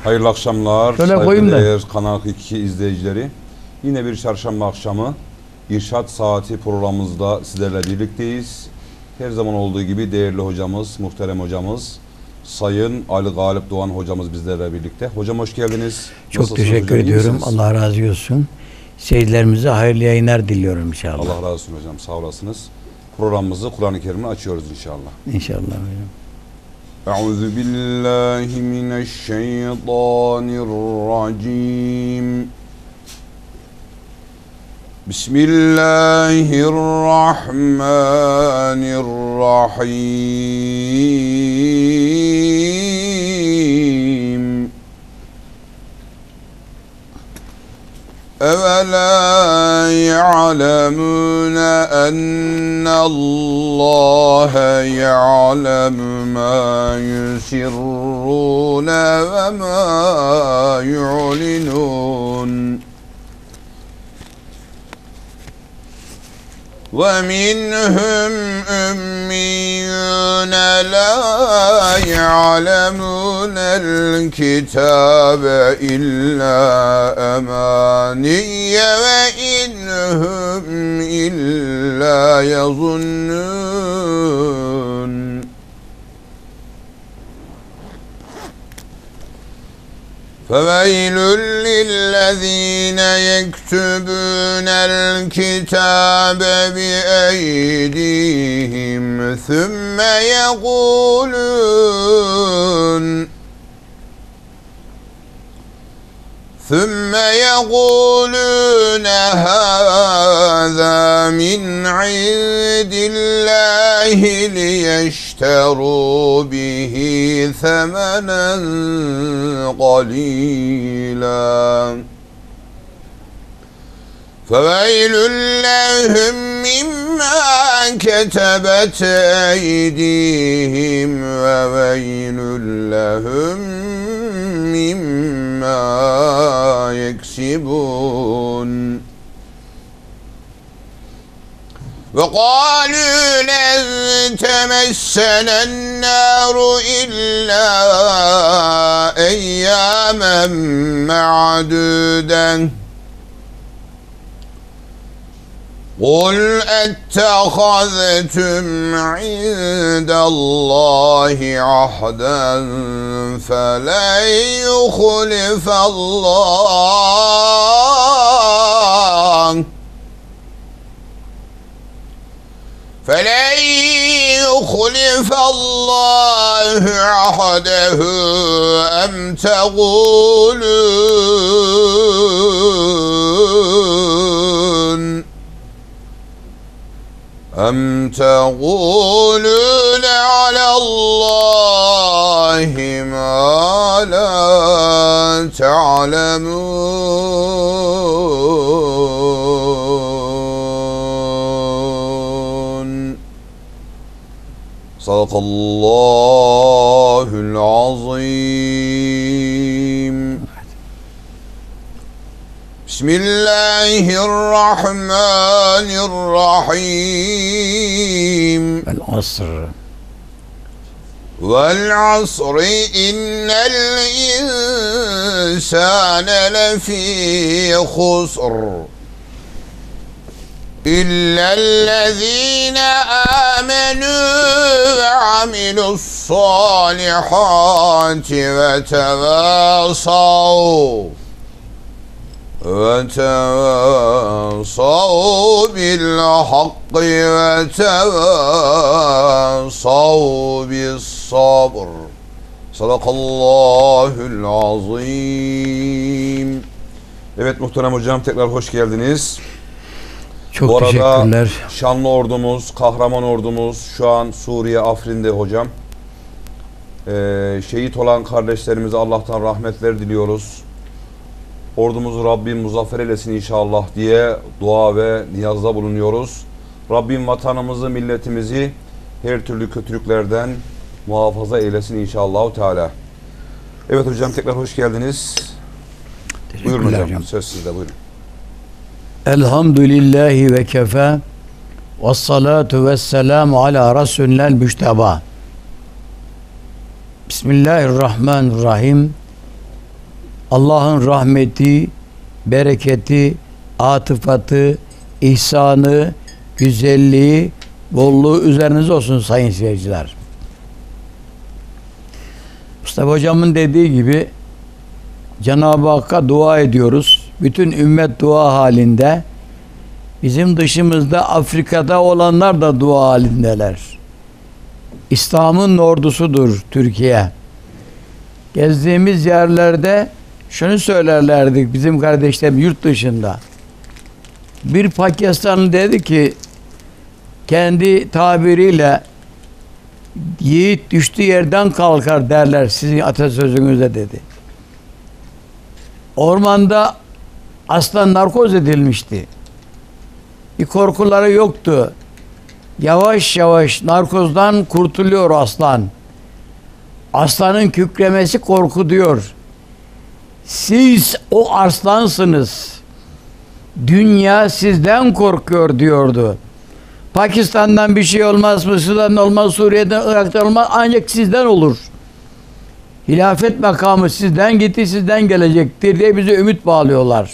Hayırlı akşamlar Şöyle Kanal 2 izleyicileri. Yine bir çarşamba akşamı İrşad Saati programımızda sizlerle birlikteyiz. Her zaman olduğu gibi değerli hocamız, muhterem hocamız Sayın Ali Galip Doğan hocamız bizlerle birlikte. Hocam hoş geldiniz. Çok Nasılsınız teşekkür hocam, ediyorum. Allah razı olsun. Seyircilerimize hayırlı yayınlar diliyorum inşallah. Allah razı olsun hocam, sağ olasınız. Programımızı Kur'an-ı Kerim'le açıyoruz inşallah. İnşallah hocam. Euzu billahi mineşşeytanirracim. Bismillahirrahmanirrahim. Evela ya'lemune ennallâhe ya'lemu mâ yusirrûne ve mâ yu'linûn. وَمِنْهُمْ أُمِّيُّونَ لَا يَعْلَمُونَ الْكِتَابَ إِلَّا أَمَانِيَّ وَإِنْ هُمْ إِلَّا يَظُنُّونَ فَوَيْلٌ لِلَّذِينَ يَكْتُبُونَ الْكِتَابَ بِأَيْدِيهِمْ ثُمَّ يقولون هذا من عند الله ليشتروا به ثمنا قليلا فويل لهم مما كتبت أيديهم وويل لهم مما يكسبون وقالوا لن تمسنا النار إلا أياما معدودة قل أتخذتم عند الله عهدا فلن يخلف الله عهده أم تقولون على الله ما لا تعلمون صدق الله العظيم. بسم الله الرحمن الرحيم. والعصر إن الإنسان لفي خسر إلا الذين آمنوا وعملوا الصالحات وتواصوا بالحق وتواصوا بالصبر. Sadakallahul azim. Evet muhterem hocam, tekrar hoş geldiniz. Çok Bu arada teşekkürler. şanlı ordumuz, kahraman ordumuz şu an Suriye Afrin'de hocam. Şehit olan kardeşlerimize Allah'tan rahmetler diliyoruz. Ordumuzu Rabbim muzaffer eylesin inşallah diye dua ve niyazda bulunuyoruz. Rabbim vatanımızı, milletimizi her türlü kötülüklerden muhafaza eylesin inşallah Teala. Evet hocam, tekrar hoş geldiniz. Buyurun hocam. Söz sizde, buyurun. Elhamdülillahi ve kefa vessalatu vesselamu ala Resulinel müşteba. Bismillahirrahmanirrahim. Allah'ın rahmeti, bereketi, atıfatı, ihsanı, güzelliği, bolluğu üzerinize olsun sayın seyirciler. Mustafa Hocam'ın dediği gibi Cenab-ı Hakk'a dua ediyoruz. Bütün ümmet dua halinde. Bizim dışımızda Afrika'da olanlar da dua halindeler. İslam'ın ordusudur Türkiye. Gezdiğimiz yerlerde şunu söylerlerdik bizim kardeşlerim yurt dışında. Bir Pakistanlı dedi ki kendi tabiriyle yiğit düştüğü yerden kalkar derler sizin atasözünüzde dedi. Ormanda aslan narkoz edilmişti. Bir korkuları yoktu. Yavaş yavaş narkozdan kurtuluyor aslan. Aslanın kükremesi korku diyor. Siz o aslansınız. Dünya sizden korkuyor diyordu. Pakistan'dan bir şey olmaz, Mısır'dan olmaz, Suriye'den, Irak'tan olmaz, ancak sizden olur. Hilafet makamı sizden gitti, sizden gelecektir diye bize ümit bağlıyorlar.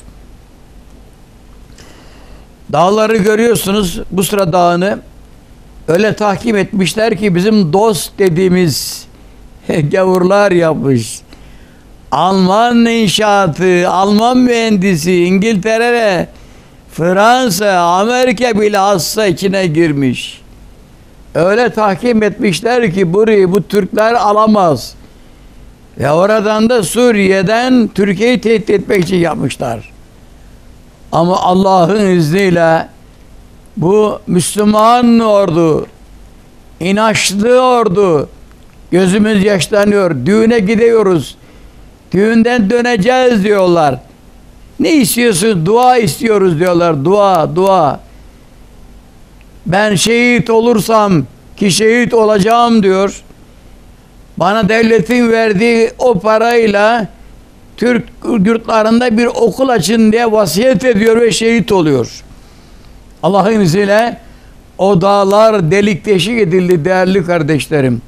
Dağları görüyorsunuz, Busra Dağı'nı öyle tahkim etmişler ki bizim dost dediğimiz gavurlar yapmış. Alman inşaatı, Alman mühendisi, İngiltere, Fransa, Amerika bile hassa içine girmiş. Öyle tahkim etmişler ki burayı bu Türkler alamaz. Ve oradan da Suriye'den Türkiye'yi tehdit etmek için yapmışlar. Ama Allah'ın izniyle bu Müslüman ordu, inançlı ordu, gözümüz yaşlanıyor, düğüne gidiyoruz, düğünden döneceğiz diyorlar. Ne istiyorsun? Dua istiyoruz diyorlar. Dua, dua. Ben şehit olursam ki şehit olacağım diyor. Bana devletin verdiği o parayla Türk yurtlarında bir okul açın diye vasiyet ediyor ve şehit oluyor. Allah'ın izniyle o dağlar delik deşik edildi değerli kardeşlerim.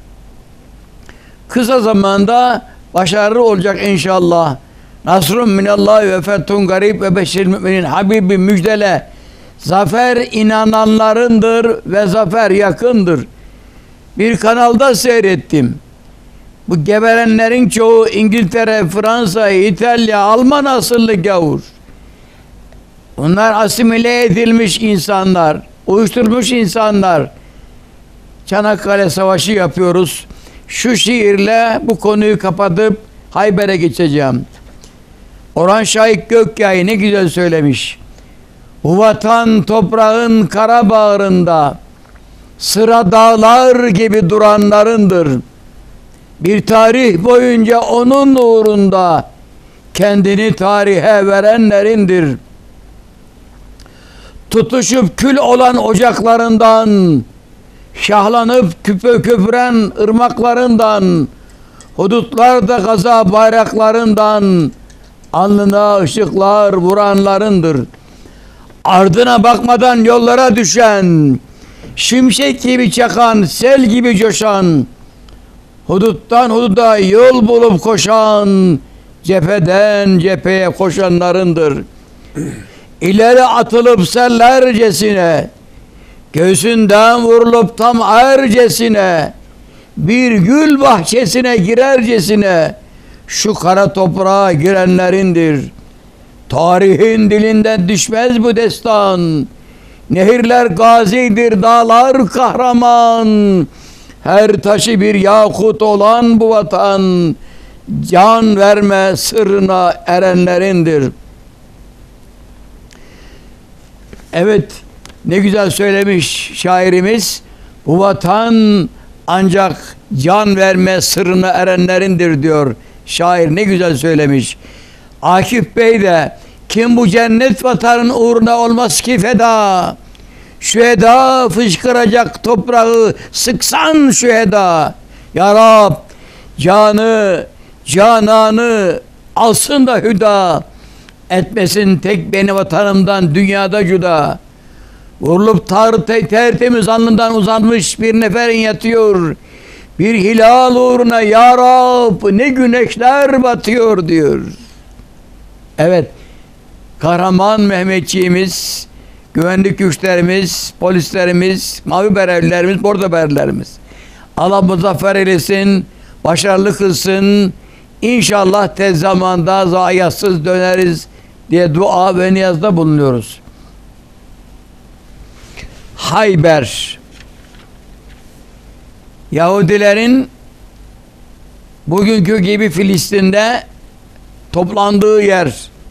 Kısa zamanda başarılı olacak inşallah. Nasrun minallahi ve fethun garib ve beşir müminin Habibi müjdele. Zafer inananlarındır ve zafer yakındır. Bir kanalda seyrettim. Bu geberenlerin çoğu İngiltere, Fransa, İtalya, Alman asıllı gavur. Bunlar asimile edilmiş insanlar, uyuşturulmuş insanlar. Çanakkale Savaşı yapıyoruz. Şu şiirle bu konuyu kapatıp Hayber'e geçeceğim. Orhan Şahik Gökyay ne güzel söylemiş. Bu vatan toprağın kara bağrında sıra dağlar gibi duranlarındır. Bir tarih boyunca onun uğrunda kendini tarihe verenlerindir. Tutuşup kül olan ocaklarından, şahlanıp köpüren ırmaklarından, hudutlarda gaza bayraklarından, alnına ışıklar vuranlarındır. Ardına bakmadan yollara düşen, şimşek gibi çakan, sel gibi coşan, huduttan hududa yol bulup koşan, cepheden cepheye koşanlarındır. İleri atılıp sellercesine, göğsünden vurulup tam ercesine, bir gül bahçesine girercesine, şu kara toprağa girenlerindir. Tarihin dilinden düşmez bu destan. Nehirler gazidir, dağlar kahraman. Her taşı bir yakut olan bu vatan, can verme sırrına erenlerindir. Evet, ne güzel söylemiş şairimiz. Bu vatan ancak can verme sırrına erenlerindir diyor şair. Ne güzel söylemiş. Akif Bey de kim bu cennet vatanın uğruna olmaz ki feda. Şüheda fışkıracak toprağı sıksan şüheda. Ya Rab canı cananı alsın da hüda. Etmesin tek beni vatanımdan dünyada cüda. Vurulup tertemiz alnından uzanmış bir neferin yatıyor. Bir hilal uğruna ya Rab ne güneşler batıyor diyor. Evet, kahraman Mehmetçiğimiz, güvenlik güçlerimiz, polislerimiz, mavi berevlilerimiz, bordo berevlilerimiz. Allah muzaffer eylesin, başarılı kılsın. İnşallah tez zamanda zayiatsız döneriz diye dua ve niyazda bulunuyoruz. Hayber, Yahudilerin bugünkü gibi Filistin'de toplandığı yer.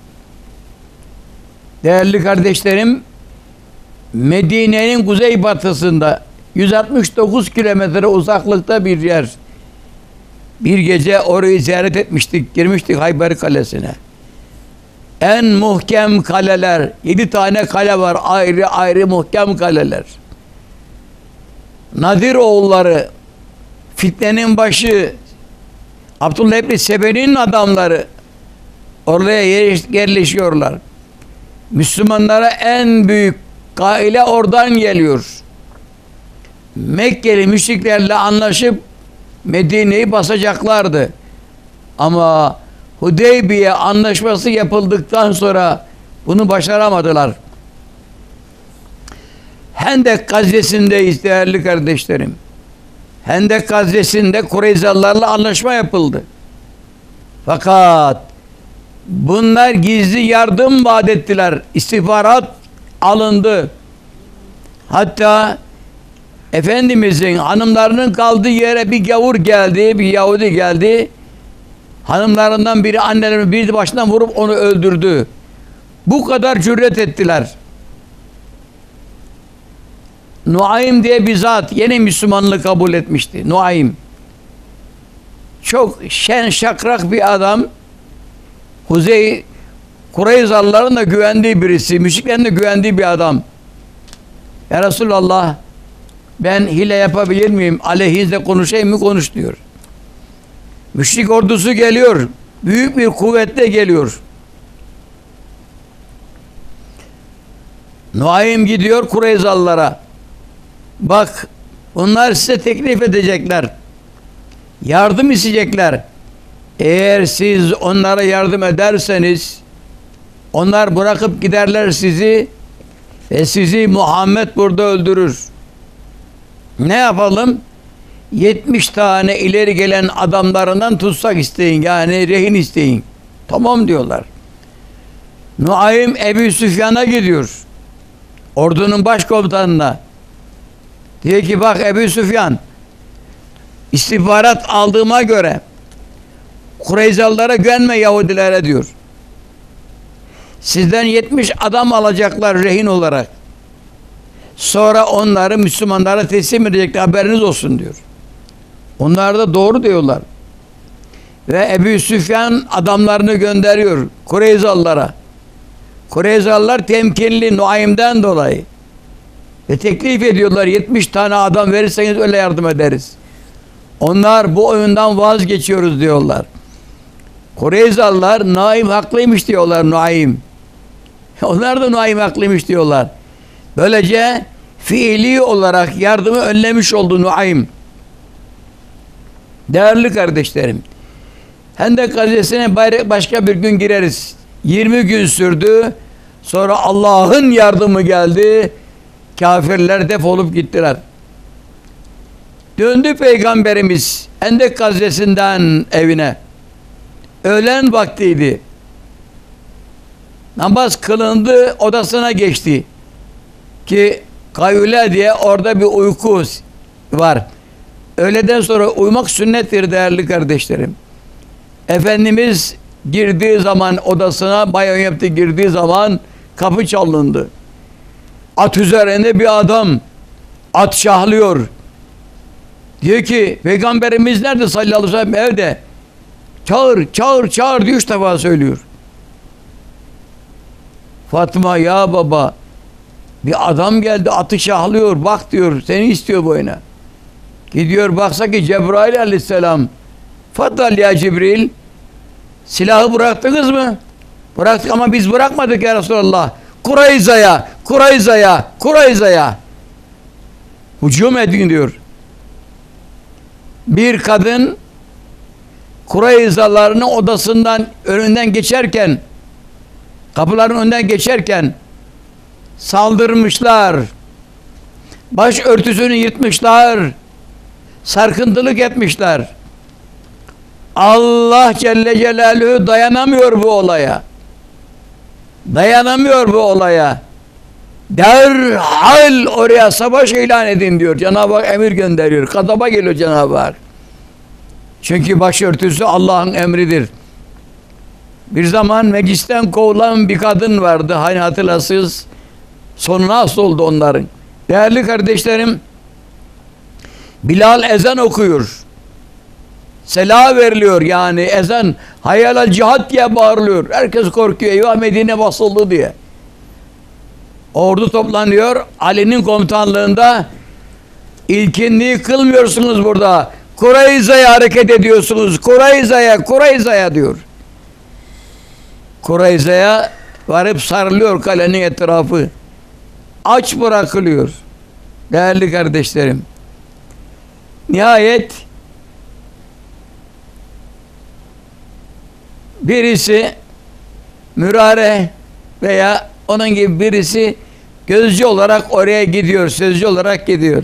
Değerli kardeşlerim, Medine'nin kuzeybatısında 169 kilometre uzaklıkta bir yer. Bir gece orayı ziyaret etmiştik, girmiştik Hayber Kalesi'ne. En muhkem kaleler, 7 tane kale var, ayrı ayrı muhkem kaleler. Nadir oğulları, fitnenin başı, Abdullah İbni Sebe'nin adamları oraya yerleşiyorlar. Müslümanlara en büyük gaile oradan geliyor. Mekkeli müşriklerle anlaşıp Medine'yi basacaklardı. Ama Hudeybiye anlaşması yapıldıktan sonra bunu başaramadılar. Hendek gazvesindeyiz değerli kardeşlerim. Hendek gazvesinde Kureyzalılarla anlaşma yapıldı. Fakat bunlar gizli yardım vaat ettiler. İstihbarat alındı. Hatta Efendimizin hanımlarının kaldığı yere bir gavur geldi, bir Yahudi geldi. Hanımlarından biri annelerini bir başından vurup onu öldürdü. Bu kadar cüret ettiler. Nuaym diye bir zat yeni Müslümanlığı kabul etmişti. Nuaym. Çok şen şakrak bir adam. Kureyzalıların da güvendiği birisi. Müşriklerin de güvendiği bir adam. Ya Resulallah, ben hile yapabilir miyim? Aleyhinizle konuşayım mı? Konuş diyor. Müşrik ordusu geliyor. Büyük bir kuvvetle geliyor. Nuaym gidiyor Kureyzalılara. Bak, onlar size teklif edecekler. Yardım isteyecekler. Eğer siz onlara yardım ederseniz onlar bırakıp giderler sizi ve sizi Muhammed burada öldürür. Ne yapalım? 70 tane ileri gelen adamlarından tutsak isteyin, yani rehin isteyin. Tamam diyorlar. Nuaym Ebu Süfyan'a gidiyor. Ordunun başkomutanına. Diyor ki bak Ebu Süfyan, istihbarat aldığıma göre Kureyzalılara güvenme, Yahudilere diyor. Sizden 70 adam alacaklar rehin olarak. Sonra onları Müslümanlara teslim edecekler, haberiniz olsun diyor. Onlar da doğru diyorlar. Ve Ebu Süfyan adamlarını gönderiyor Kureyzalılara. Kureyzalılar temkinli Nuaym'den dolayı. Ve teklif ediyorlar, 70 tane adam verirseniz öyle yardım ederiz. Onlar bu oyundan vazgeçiyoruz diyorlar. Kureyzalılar Nuaym haklıymış diyorlar, Nuaym. Onlar da Nuaym haklıymış diyorlar. Böylece fiili olarak yardımı önlemiş oldu Nuaym. Değerli kardeşlerim, Hendek gazvesine başka bir gün gireriz. 20 gün sürdü. Sonra Allah'ın yardımı geldi. Kafirler defolup gittiler. Döndü Peygamberimiz Hendek gazvesinden evine. Öğlen vaktiydi. Namaz kılındı, odasına geçti. Ki kayüle diye orada bir uyku var. Öğleden sonra uyumak sünnettir değerli kardeşlerim. Efendimiz girdiği zaman odasına, banyo yaptı, girdiği zaman kapı çalındı. At üzerinde bir adam, at şahlıyor. Diyor ki Peygamberimiz nerede sallallahu aleyhi ve sellem? Evde. Çağır, çağır, çağır diye 3 defa söylüyor. Fatma, ya baba, bir adam geldi, atı şahlıyor, bak diyor, seni istiyor boyuna. Gidiyor, baksa ki Cebrail aleyhisselam. Faddal ya Cibril, silahı bıraktınız mı? Bıraktık ama biz bırakmadık ya Resulallah. Kureyza'ya, Kureyza'ya, Kureyza'ya hücum edin diyor. Bir kadın Kureyzalıların odasından önünden geçerken Kapıların önünden geçerken saldırmışlar. Baş örtüsünü yırtmışlar. Sarkıntılık etmişler. Allah Celle Celaluhu dayanamıyor bu olaya. Dayanamıyor bu olaya. Derhal oraya savaş ilan edin diyor. Cenab-ı Hak emir gönderiyor. Kadaba geliyor Cenab-ı Hak. Çünkü başörtüsü Allah'ın emridir. Bir zaman meclisten kovulan bir kadın vardı. Hani hatırlasınız. Sonu nasıl oldu onların? Değerli kardeşlerim, Bilal ezan okuyor. Selam veriliyor, yani ezan hayal al cihat diye bağırılıyor. Herkes korkuyor. Eyvah Medine basıldı diye. Ordu toplanıyor. Ali'nin komutanlığında ilkinliği kılmıyorsunuz burada. Kureyza'ya hareket ediyorsunuz. Kureyza'ya diyor. Kureyza'ya varıp sarılıyor kalenin etrafı. Aç bırakılıyor. Değerli kardeşlerim. Nihayet birisi Mürare veya onun gibi birisi gözcü olarak oraya gidiyor, sözcü olarak gidiyor.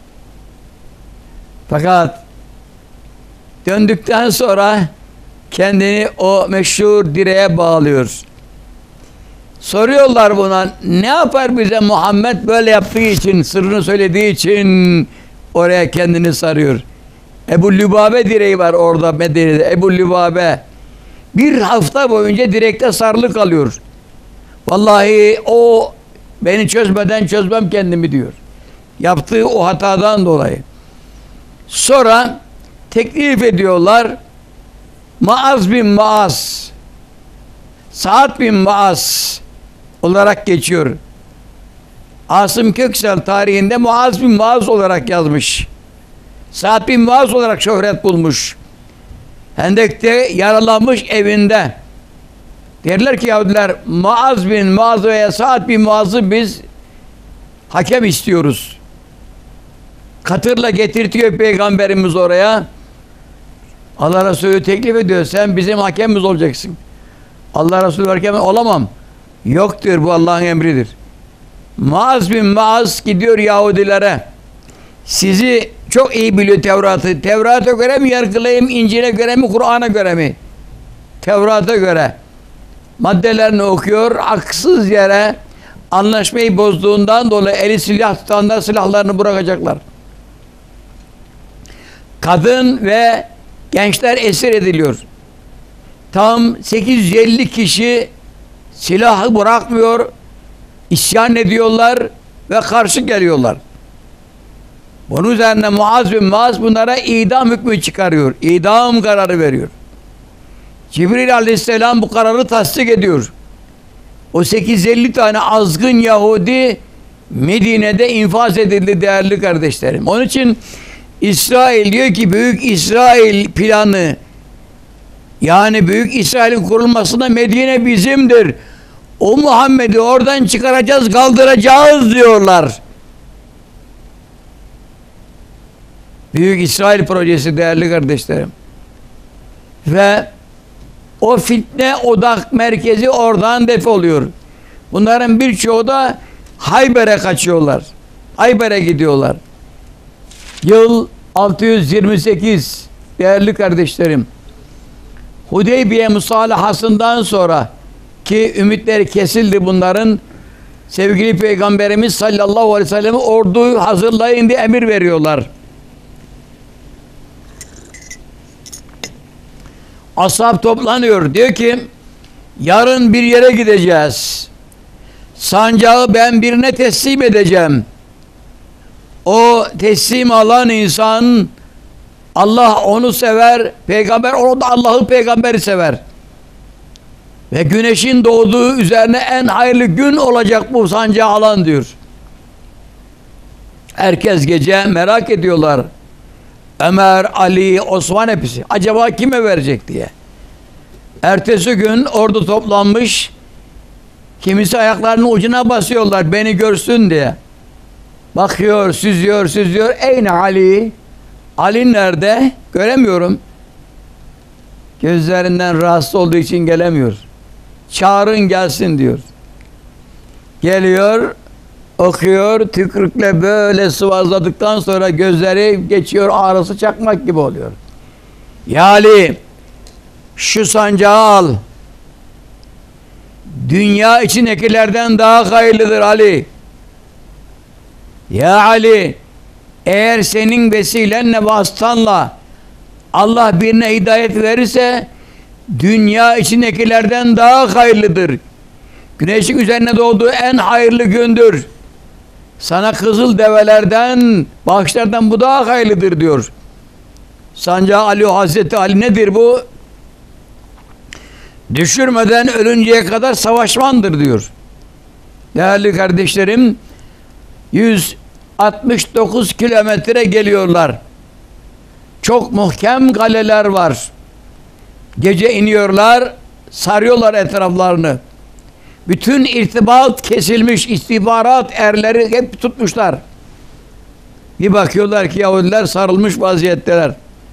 Fakat döndükten sonra kendini o meşhur direğe bağlıyor. Soruyorlar buna, ne yapar bize Muhammed böyle yaptığı için, sırrını söylediği için oraya kendini sarıyor. Ebu Lübabe direği var orada Medine'de. Ebu Lübabe bir hafta boyunca direkte sarılı kalıyor. Vallahi o beni çözmeden çözmem kendimi diyor. Yaptığı o hatadan dolayı. Sonra teklif ediyorlar. Maaz bin Maaz, Sa'd bin Maaz olarak geçiyor. Asım Köksal tarihinde Muaz bin Maaz olarak yazmış. Sa'd bin Maaz olarak şöhret bulmuş. Hendek'te yaralanmış evinde. Derler ki Yahudiler, Maaz bin Maaz veya Sa'd bin Maaz'ı biz hakem istiyoruz. Katırla getirtiyor Peygamberimiz oraya. Allah Resulü teklif ediyor, sen bizim hakemimiz olacaksın. Allah Resulü hakem olamam. Yok diyor, bu Allah'ın emridir. Maaz bin Maaz gidiyor Yahudilere. Sizi çok iyi biliyor Tevrat'ı. Tevrat'a göre mi yargılayayım, İncil'e göre mi, Kur'an'a göre mi? Tevrat'a göre. Maddelerini okuyor, haksız yere anlaşmayı bozduğundan dolayı eli silah tutanlar silahlarını bırakacaklar. Kadın ve gençler esir ediliyor. Tam 850 kişi silahı bırakmıyor, isyan ediyorlar ve karşı geliyorlar. Bunun üzerine Muaz bin Maaz bunlara idam hükmü çıkarıyor. İdam kararı veriyor. Cibril aleyhisselam bu kararı tasdik ediyor. O 850 tane azgın Yahudi Medine'de infaz edildi değerli kardeşlerim. Onun için İsrail diyor ki Büyük İsrail planı, yani Büyük İsrail'in kurulmasında Medine bizimdir. O Muhammed'i oradan çıkaracağız, kaldıracağız diyorlar. Büyük İsrail projesi değerli kardeşlerim. Ve o fitne odak merkezi oradan defoluyor. Bunların birçoğu da Hayber'e kaçıyorlar. Hayber'e gidiyorlar. Yıl 628 değerli kardeşlerim. Hudeybiye musalahasından sonra ki ümitleri kesildi bunların, sevgili Peygamberimiz sallallahu aleyhi ve sellem orduyu hazırlayın diye emir veriyorlar. Ashab toplanıyor. Diyor ki yarın bir yere gideceğiz. Sancağı ben birine teslim edeceğim. O teslim alan insan Allah onu sever, peygamber onu da Allah'ı peygamberi sever. Ve güneşin doğduğu üzerine en hayırlı gün olacak bu sancağı alan diyor. Herkes gece merak ediyorlar. Ömer, Ali, Osman hepsi. Acaba kime verecek diye. Ertesi gün ordu toplanmış. Kimisi ayaklarının ucuna basıyorlar beni görsün diye. Bakıyor, süzüyor. Eyne Ali? Ali nerede? Göremiyorum. Gözlerinden rahatsız olduğu için gelemiyor. çağırın gelsin diyor. Geliyor, okuyor, tükrükle böyle sıvazladıktan sonra gözleri geçiyor, ağrısı çakmak gibi oluyor. Ya Ali, şu sancağı al. Dünya içindekilerden daha hayırlıdır Ali. Ya Ali, eğer senin vesilenle vasıtanla Allah birine hidayet verirse dünya içindekilerden daha hayırlıdır. Güneşin üzerine doğduğu en hayırlı gündür. Sana kızıl develerden, bağışlardan bu daha hayırlıdır diyor. Sancağı alıyor Hazreti Ali. Nedir bu? Düşürmeden ölünceye kadar savaşmandır diyor. Değerli kardeşlerim, 169 kilometre geliyorlar. Çok muhkem kaleler var. Gece iniyorlar, sarıyorlar etraflarını. Bütün irtibat kesilmiş, istihbarat erleri hep tutmuşlar. Bir bakıyorlar ki Yahudiler sarılmış vaziyetteler.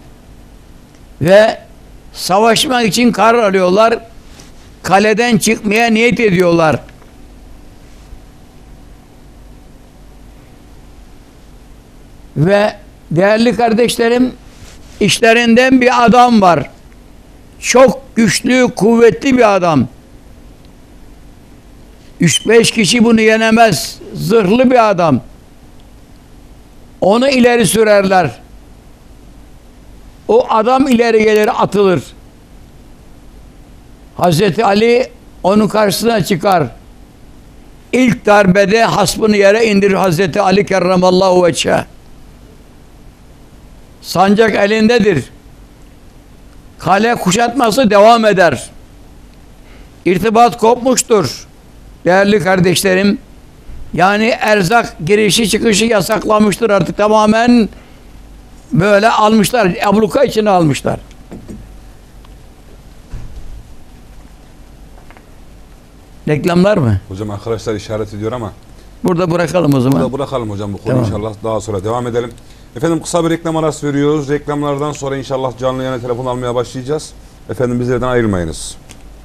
Ve savaşmak için karar alıyorlar. Kaleden çıkmaya niyet ediyorlar. Ve değerli kardeşlerim, işlerinden bir adam var. Çok güçlü, kuvvetli bir adam. 3-5 kişi bunu yenemez. Zırhlı bir adam. Onu ileri sürerler. O adam ileri gelir, atılır. Hazreti Ali onun karşısına çıkar. İlk darbede hasbını yere indirir Hazreti Ali kerramallahu veçhe. Sancak elindedir. Kale kuşatması devam eder. İrtibat kopmuştur. Değerli kardeşlerim, yani erzak girişi çıkışı yasaklamıştır artık, tamamen böyle almışlar, abluka içine almışlar. Reklamlar mı? Hocam arkadaşlar işaret ediyor ama Burada bırakalım o zaman. burada bırakalım hocam bu konuyu, Tamam. inşallah daha sonra devam edelim. Efendim kısa bir reklam arası veriyoruz. Reklamlardan sonra inşallah canlı yayına telefon almaya başlayacağız. Efendim bizlerden ayrılmayınız.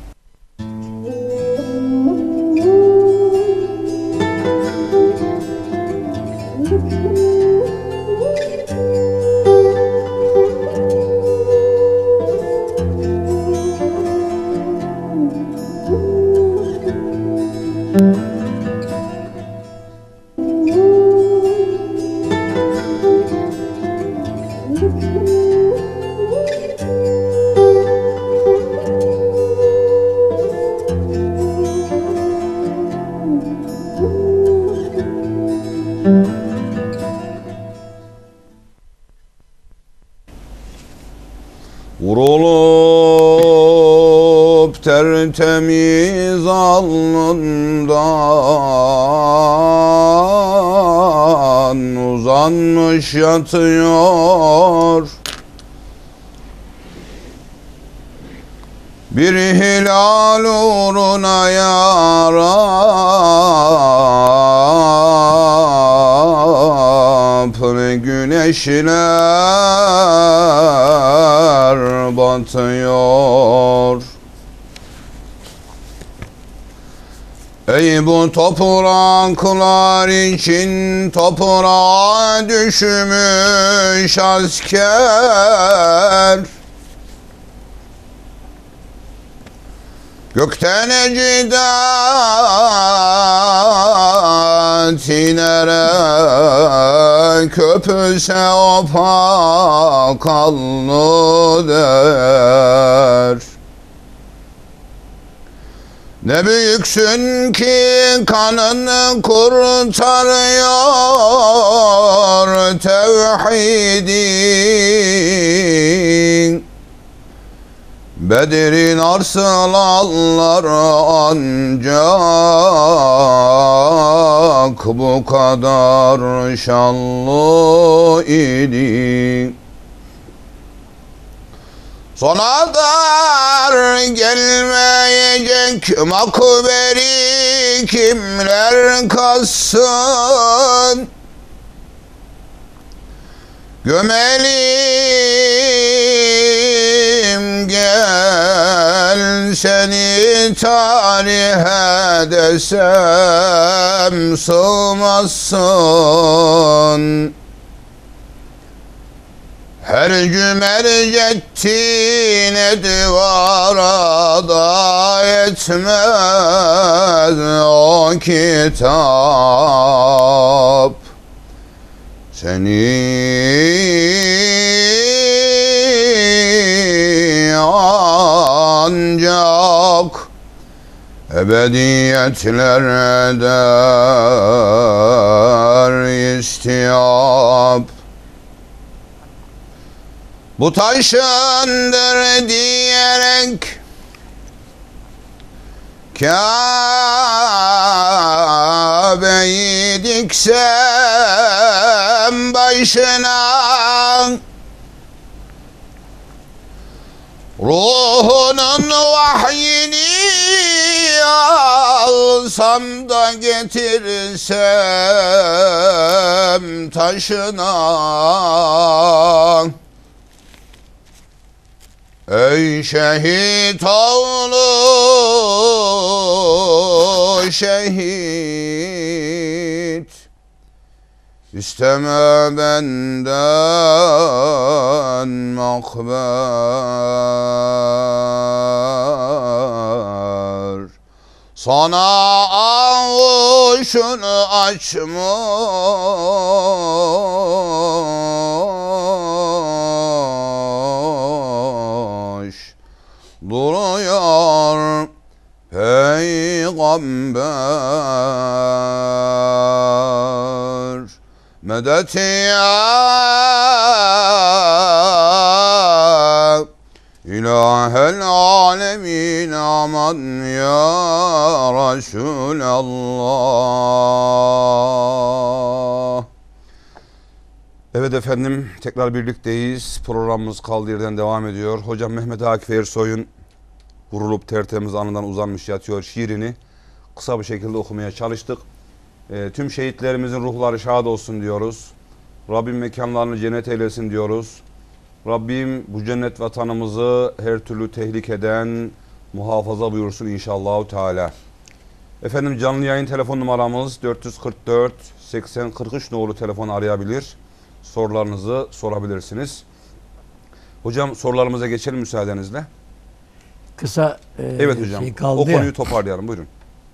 Vurulup tertemiz alnından uzanmış yatıyor bir hilal uğruna ya Rab, güneşler batıyor. Ey bu topraklar için toprağa düşmüş asker, gökten ecidat inerek köpüse o pak alnı der. Ne büyüksün ki kanını kurtarıyor tevhidin. Bedir'in arslanları ancak bu kadar şanlı idi. Sona dar gelmeyecek makberi kimler kazsın? Gömelim gel seni tarihe desem sığmazsın. Her cümercettine divara da yetmez o kitap. Seni ancak ebediyetlerde der istiyap. Bu taşındır diyerek Kabe'yi diksem başına, ruhunun vahyini alsam da getirsem taşına. Ey şehit oğlu şehit, İsteme benden makber. Sana avuşunu açmış duruyor peygamber. Medet ya İlahel alemin, aman ya Resulallah. Evet efendim, tekrar birlikteyiz. Programımız kaldığı yerden devam ediyor. Hocam Mehmet Akif Ersoy'un vurulup tertemiz anından uzanmış yatıyor şiirini kısa bir şekilde okumaya çalıştık. Tüm şehitlerimizin ruhları şad olsun diyoruz. Rabbim mekanlarını cennet eylesin diyoruz. Rabbim bu cennet vatanımızı her türlü tehlikeden muhafaza buyursun inşallah Teala. Efendim canlı yayın telefon numaramız 444 80 43 nolu telefonu arayabilir. Sorularınızı sorabilirsiniz. Hocam sorularımıza geçelim müsaadenizle. Kısa evet hocam. şey kaldı o konuyu ya. Toparlayalım. Buyurun.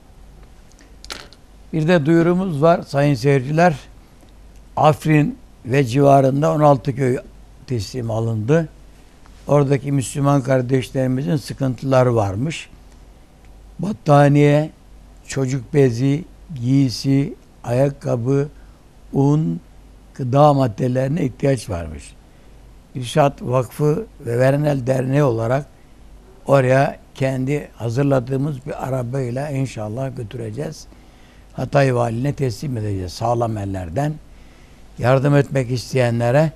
Bir de duyurumuz var sayın seyirciler. Afrin ve civarında 16 köy teslim alındı. Oradaki Müslüman kardeşlerimizin sıkıntıları varmış. Battaniye, çocuk bezi, giysi, ayakkabı, un, gıda maddelerine ihtiyaç varmış. İrşad Vakfı ve Verenel Derneği olarak oraya kendi hazırladığımız bir arabayla inşallah götüreceğiz. Hatay Valiliğine teslim edeceğiz sağlam ellerden. Yardım etmek isteyenlere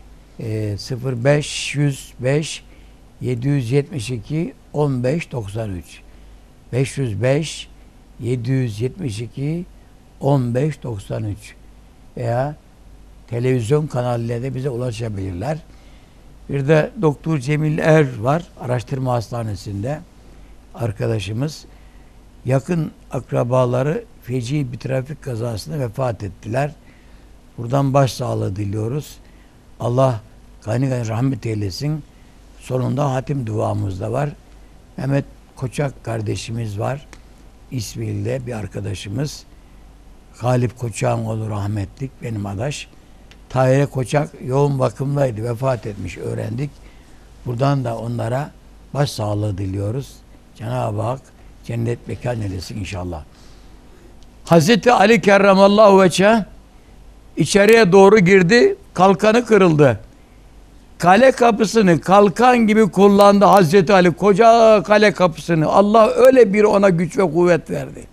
0505 772 1593 505 772 1593 veya televizyon kanalıyla da bize ulaşabilirler. Bir de Doktor Cemil Er var araştırma hastanesinde arkadaşımız. Yakın akrabaları feci bir trafik kazasında vefat ettiler. Buradan başsağlığı diliyoruz. Allah gani gani rahmet eylesin. Sonunda hatim duamız da var. Mehmet Koçak kardeşimiz var. İsmail'de bir arkadaşımız. Galip Koçak'ın oğlu rahmetlik benim adaş. Tahir Koçak yoğun bakımdaydı. Vefat etmiş öğrendik. Buradan da onlara başsağlığı diliyoruz. Cenab-ı Hak cennet mekan eylesin inşallah. Hazreti Ali kerramallahu veçhe içeriye doğru girdi. Kalkanı kırıldı. Kale kapısını kalkan gibi kullandı Hazreti Ali. Koca kale kapısını. Allah öyle bir ona güç ve kuvvet verdi.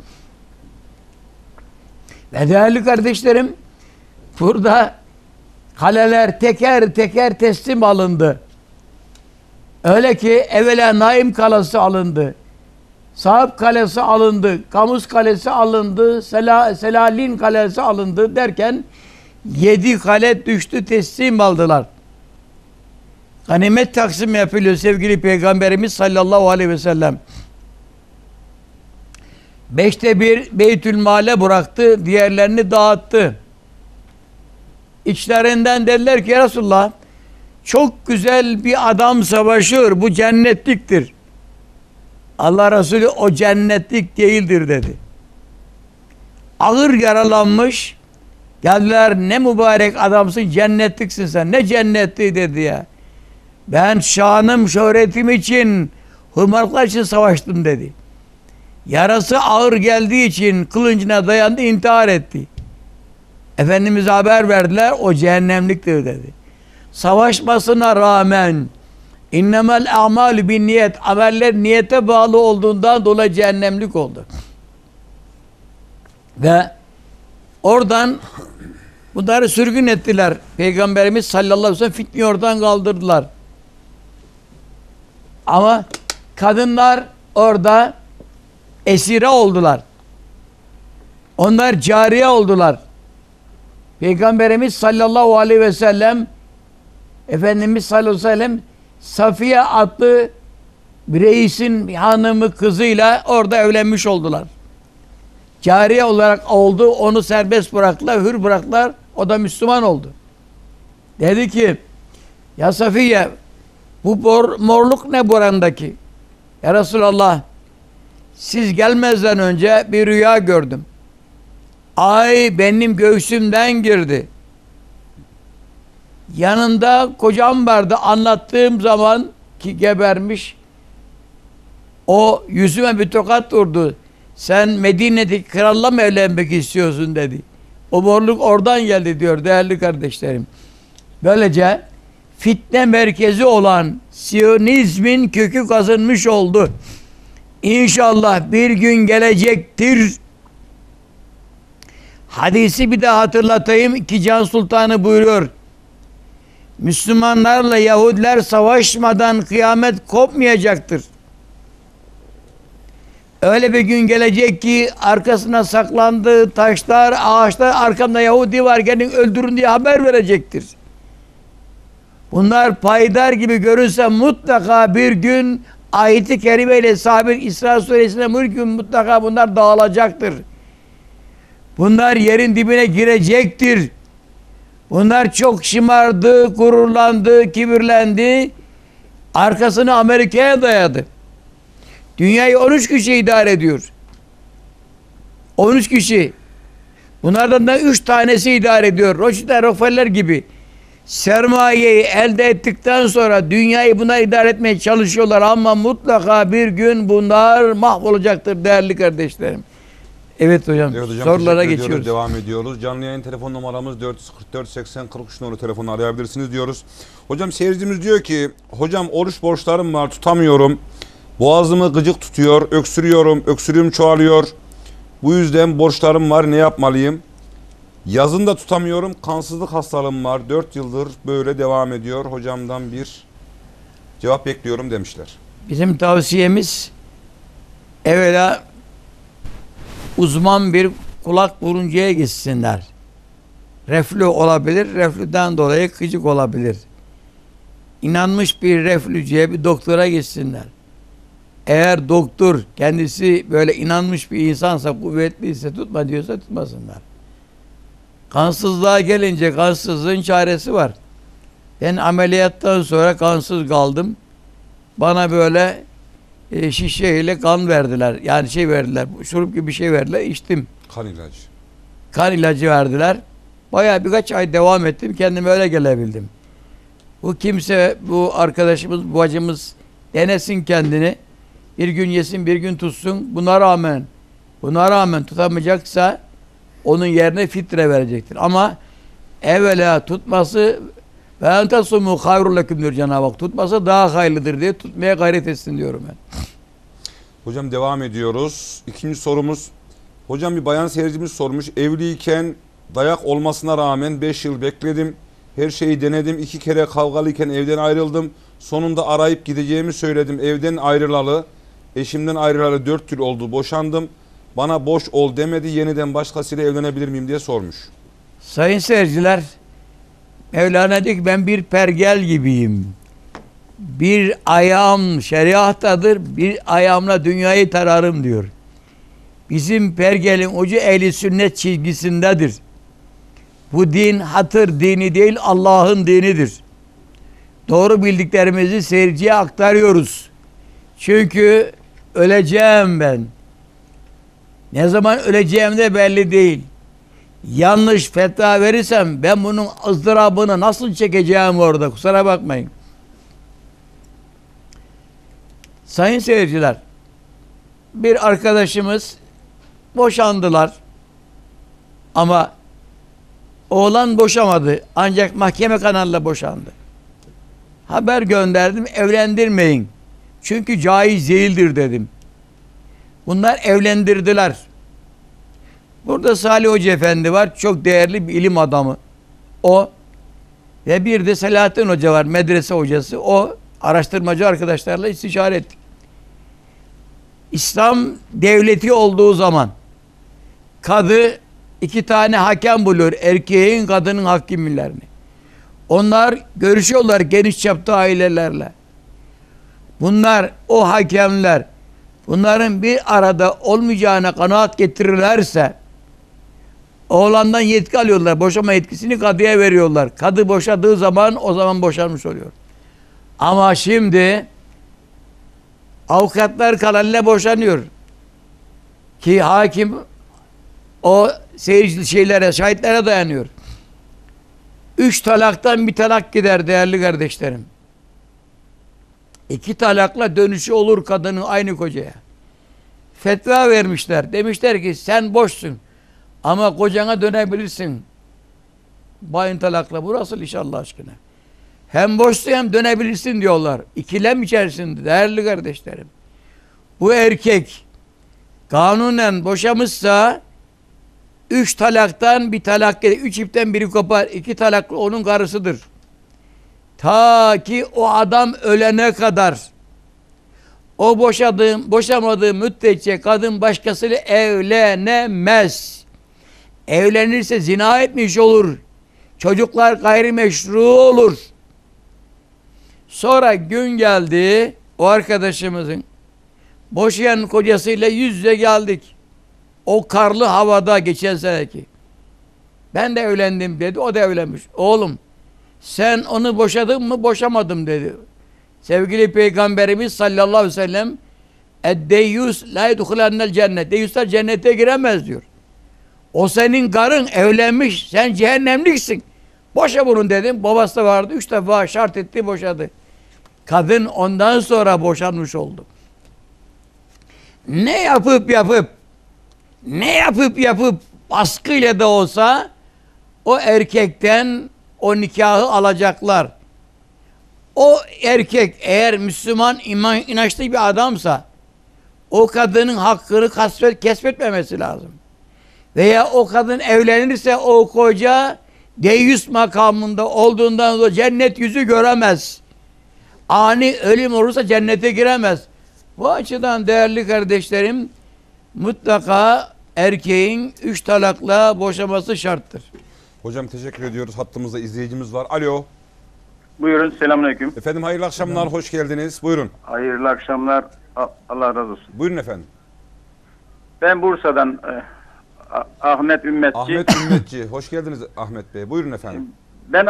Ve değerli kardeşlerim, burada kaleler teker teker teslim alındı. Öyle ki evvela Naim Kalesi alındı. Sahip Kalesi alındı. Kamus Kalesi alındı. Selalin Kalesi alındı derken 7 kale düştü, teslim aldılar. Ganimet taksim yapılıyor sevgili Peygamberimiz sallallahu aleyhi ve sellem. 1/5 Beytülmal'e bıraktı, diğerlerini dağıttı. İçlerinden dediler ki ya Resulullah, çok güzel bir adam savaşıyor, bu cennetliktir. Allah Resulü o cennetlik değildir dedi. Ağır yaralanmış, geldiler, ne mübarek adamsın, cennetliksin sen. Ne cennetliği dedi ya. Ben şanım, şöhretim için, hırmalıklar için savaştım dedi. Yarası ağır geldiği için kılıncına dayandı, intihar etti. Efendimiz'e haber verdiler, o cehennemliktir dedi. Savaşmasına rağmen innemel a'malü bin niyet, ameller niyete bağlı olduğundan dolayı cehennemlik oldu. Ve oradan bunları sürgün ettiler. Peygamberimiz sallallahu aleyhi ve sellem fitneyi oradan kaldırdılar. Ama kadınlar orada esire oldular. Onlar cariye oldular. Peygamberimiz sallallahu aleyhi ve sellem, Efendimiz sallallahu aleyhi ve sellem Safiye adlı bir reisin hanımı kızıyla orada evlenmiş oldular. Cariye olarak oldu, onu serbest bıraktılar, hür bıraktılar, o da Müslüman oldu. Dedi ki, ya Safiye, bu morluk ne burandaki? Ya Resulallah, siz gelmezden önce bir rüya gördüm. Ay benim göğsümden girdi. Yanında kocam vardı, anlattığım zaman ki gebermiş, o yüzüme bir tokat vurdu. Sen Medine'deki kralla mı evlenmek istiyorsun dedi. O morluk oradan geldi diyor değerli kardeşlerim. Böylece fitne merkezi olan Siyonizmin kökü kazınmış oldu. İnşallah bir gün gelecektir. Hadisi bir daha hatırlatayım ki Can Sultanı buyuruyor. Müslümanlarla Yahudiler savaşmadan kıyamet kopmayacaktır. Öyle bir gün gelecek ki arkasına saklandığı taşlar, ağaçlar, arkamda Yahudi var gelin öldürün diye haber verecektir. Bunlar payidar gibi görünse mutlaka bir gün ayet-i kerimeyle sabit İsra suresine bir gün mutlaka bunlar dağılacaktır. Bunlar yerin dibine girecektir. Bunlar çok şımardı, gururlandı, kibirlendi. Arkasını Amerika'ya dayadı. Dünyayı 13 kişi idare ediyor. 13 kişi. Bunlardan da 3 tanesi idare ediyor. Rothschild, Rockefeller gibi. Sermayeyi elde ettikten sonra dünyayı bunlar idare etmeye çalışıyorlar ama mutlaka bir gün bunlar mahvolacaktır değerli kardeşlerim. Evet hocam, evet hocam, sorulara geçiyoruz. Devam ediyoruz. Canlı yayın telefon numaramız 444 80 43 numaralı telefonu arayabilirsiniz diyoruz. Hocam seyircimiz diyor ki, hocam oruç borçlarım var, tutamıyorum. Boğazımı gıcık tutuyor, öksürüyorum, öksürüğüm çoğalıyor. Bu yüzden borçlarım var, ne yapmalıyım? Yazın da tutamıyorum, kansızlık hastalığım var. 4 yıldır böyle devam ediyor. Hocamdan bir cevap bekliyorum demişler. Bizim tavsiyemiz evvela uzman bir kulak buruncuya gitsinler. Reflü olabilir, reflüden dolayı gıcık olabilir. İnanmış bir reflücüye, bir doktora gitsinler. Eğer doktor kendisi böyle inanmış bir insansa, kuvvetliyse, tutma diyorsa tutmasınlar. Kansızlığa gelince kansızlığın çaresi var. Ben ameliyattan sonra kansız kaldım. Bana böyle şişeyle kan verdiler. Yani şey verdiler, şurup gibi bir şey verdiler, içtim. Kan ilacı. Kan ilacı verdiler. Bayağı birkaç ay devam ettim, kendime öyle gelebildim. Bu kimse, bu arkadaşımız, bacımız denesin kendini. Bir gün yesin, bir gün tutsun. Buna rağmen tutamayacaksa onun yerine fitre verecektir. Ama evvela tutması ve entasumu hayrul leküm diyor Cenab-ı Hak. Tutması daha hayırlıdır diye tutmaya gayret etsin diyorum ben. Hocam devam ediyoruz. İkinci sorumuz. Hocam bir bayan seyircimiz sormuş. Evliyken dayak olmasına rağmen 5 yıl bekledim. Her şeyi denedim. 2 kere kavgalıyken evden ayrıldım. Sonunda arayıp gideceğimi söyledim. Evden ayrılalı. Eşimden ayrılalı 4 yıl oldu. Boşandım. Bana boş ol demedi. Yeniden başkasıyla evlenebilir miyim diye sormuş. Sayın seyirciler, Mevlana diyor ki ben bir pergel gibiyim. Bir ayağım şeriattadır, bir ayağımla dünyayı tararım diyor. bizim pergelin ucu ehli sünnet çizgisindedir. Bu din hatır dini değil, Allah'ın dinidir. Doğru bildiklerimizi seyirciye aktarıyoruz. Çünkü öleceğim ben. Ne zaman öleceğim de belli değil. Yanlış fetva verirsem ben bunun ızdırabını nasıl çekeceğim orada, kusura bakmayın. Sayın seyirciler, bir arkadaşımız boşandılar ama oğlan boşamadı, ancak mahkeme kanalıyla boşandı. Haber gönderdim, evlendirmeyin çünkü caiz değildir dedim. Bunlar evlendirdiler. Burada Salih Hoca Efendi var, çok değerli bir ilim adamı o, ve bir de Selahattin Hoca var, medrese hocası. O araştırmacı arkadaşlarla istişare ettik. İslam devleti olduğu zaman kadı 2 tane hakem buluyor, erkeğin kadının hakimlerini. Onlar görüşüyorlar geniş çapta ailelerle. Bunlar, o hakemler, bunların bir arada olmayacağına kanaat getirirlerse oğlandan yetki alıyorlar. Boşama yetkisini kadıya veriyorlar. Kadı boşadığı zaman o zaman boşanmış oluyor. Ama şimdi avukatlar kanalıyla boşanıyor. Ki hakim o seyirci şeylere, şahitlere dayanıyor. 3 talaktan 1 talak gider değerli kardeşlerim. 2 talakla dönüşü olur kadının aynı kocaya. Fetva vermişler. Demişler ki sen boşsun ama kocana dönebilirsin. Bayın talakla. Burası inşallah aşkına. Hem boşsun hem dönebilirsin diyorlar. İkilem içerisinde değerli kardeşlerim. Bu erkek kanunen boşamışsa 3 talaktan 1 talak gelir. 3 ipten biri kopar. 2 talaklı onun karısıdır. Ta ki o adam ölene kadar. O boşamadığı müddetçe kadın başkasıyla evlenemez. Evlenirse zina etmiş olur. Çocuklar gayrimeşru olur. Sonra gün geldi, o arkadaşımızın boşayan kocasıyla yüz yüze geldik. O karlı havada geçen seneki. Ben de evlendim dedi, o da evlenmiş. Oğlum sen onu boşadın mı? Boşamadım dedi. Sevgili Peygamberimiz sallallahu aleyhi ve sellem "Eddeyyus la yedhulennel cennet." Deyyuslar cennete giremez diyor. O senin karın, evlenmiş, sen cehennemliksin. Boşa bunu dedim. Babası da vardı. 3 defa şart etti, boşadı. Kadın ondan sonra boşanmış oldu. Ne yapıp baskıyla da olsa o erkekten o nikahı alacaklar. O erkek eğer Müslüman, inançlı bir adamsa o kadının hakkını kesbetmemesi lazım. Veya o kadın evlenirse o koca deyyus makamında olduğundan dolayı cennet yüzü göremez. Ani ölüm olursa cennete giremez. Bu açıdan değerli kardeşlerim, mutlaka erkeğin 3 talakla boşaması şarttır. Hocam teşekkür ediyoruz. Hattımızda izleyicimiz var. Alo. Buyurun, selamünaleyküm. Efendim hayırlı akşamlar, hoş geldiniz. Buyurun. Hayırlı akşamlar. Allah razı olsun. Buyurun efendim. Ben Bursa'dan Ahmet Ümmetçi. Ahmet Ümmetçi. Hoş geldiniz Ahmet Bey. Buyurun efendim. Ben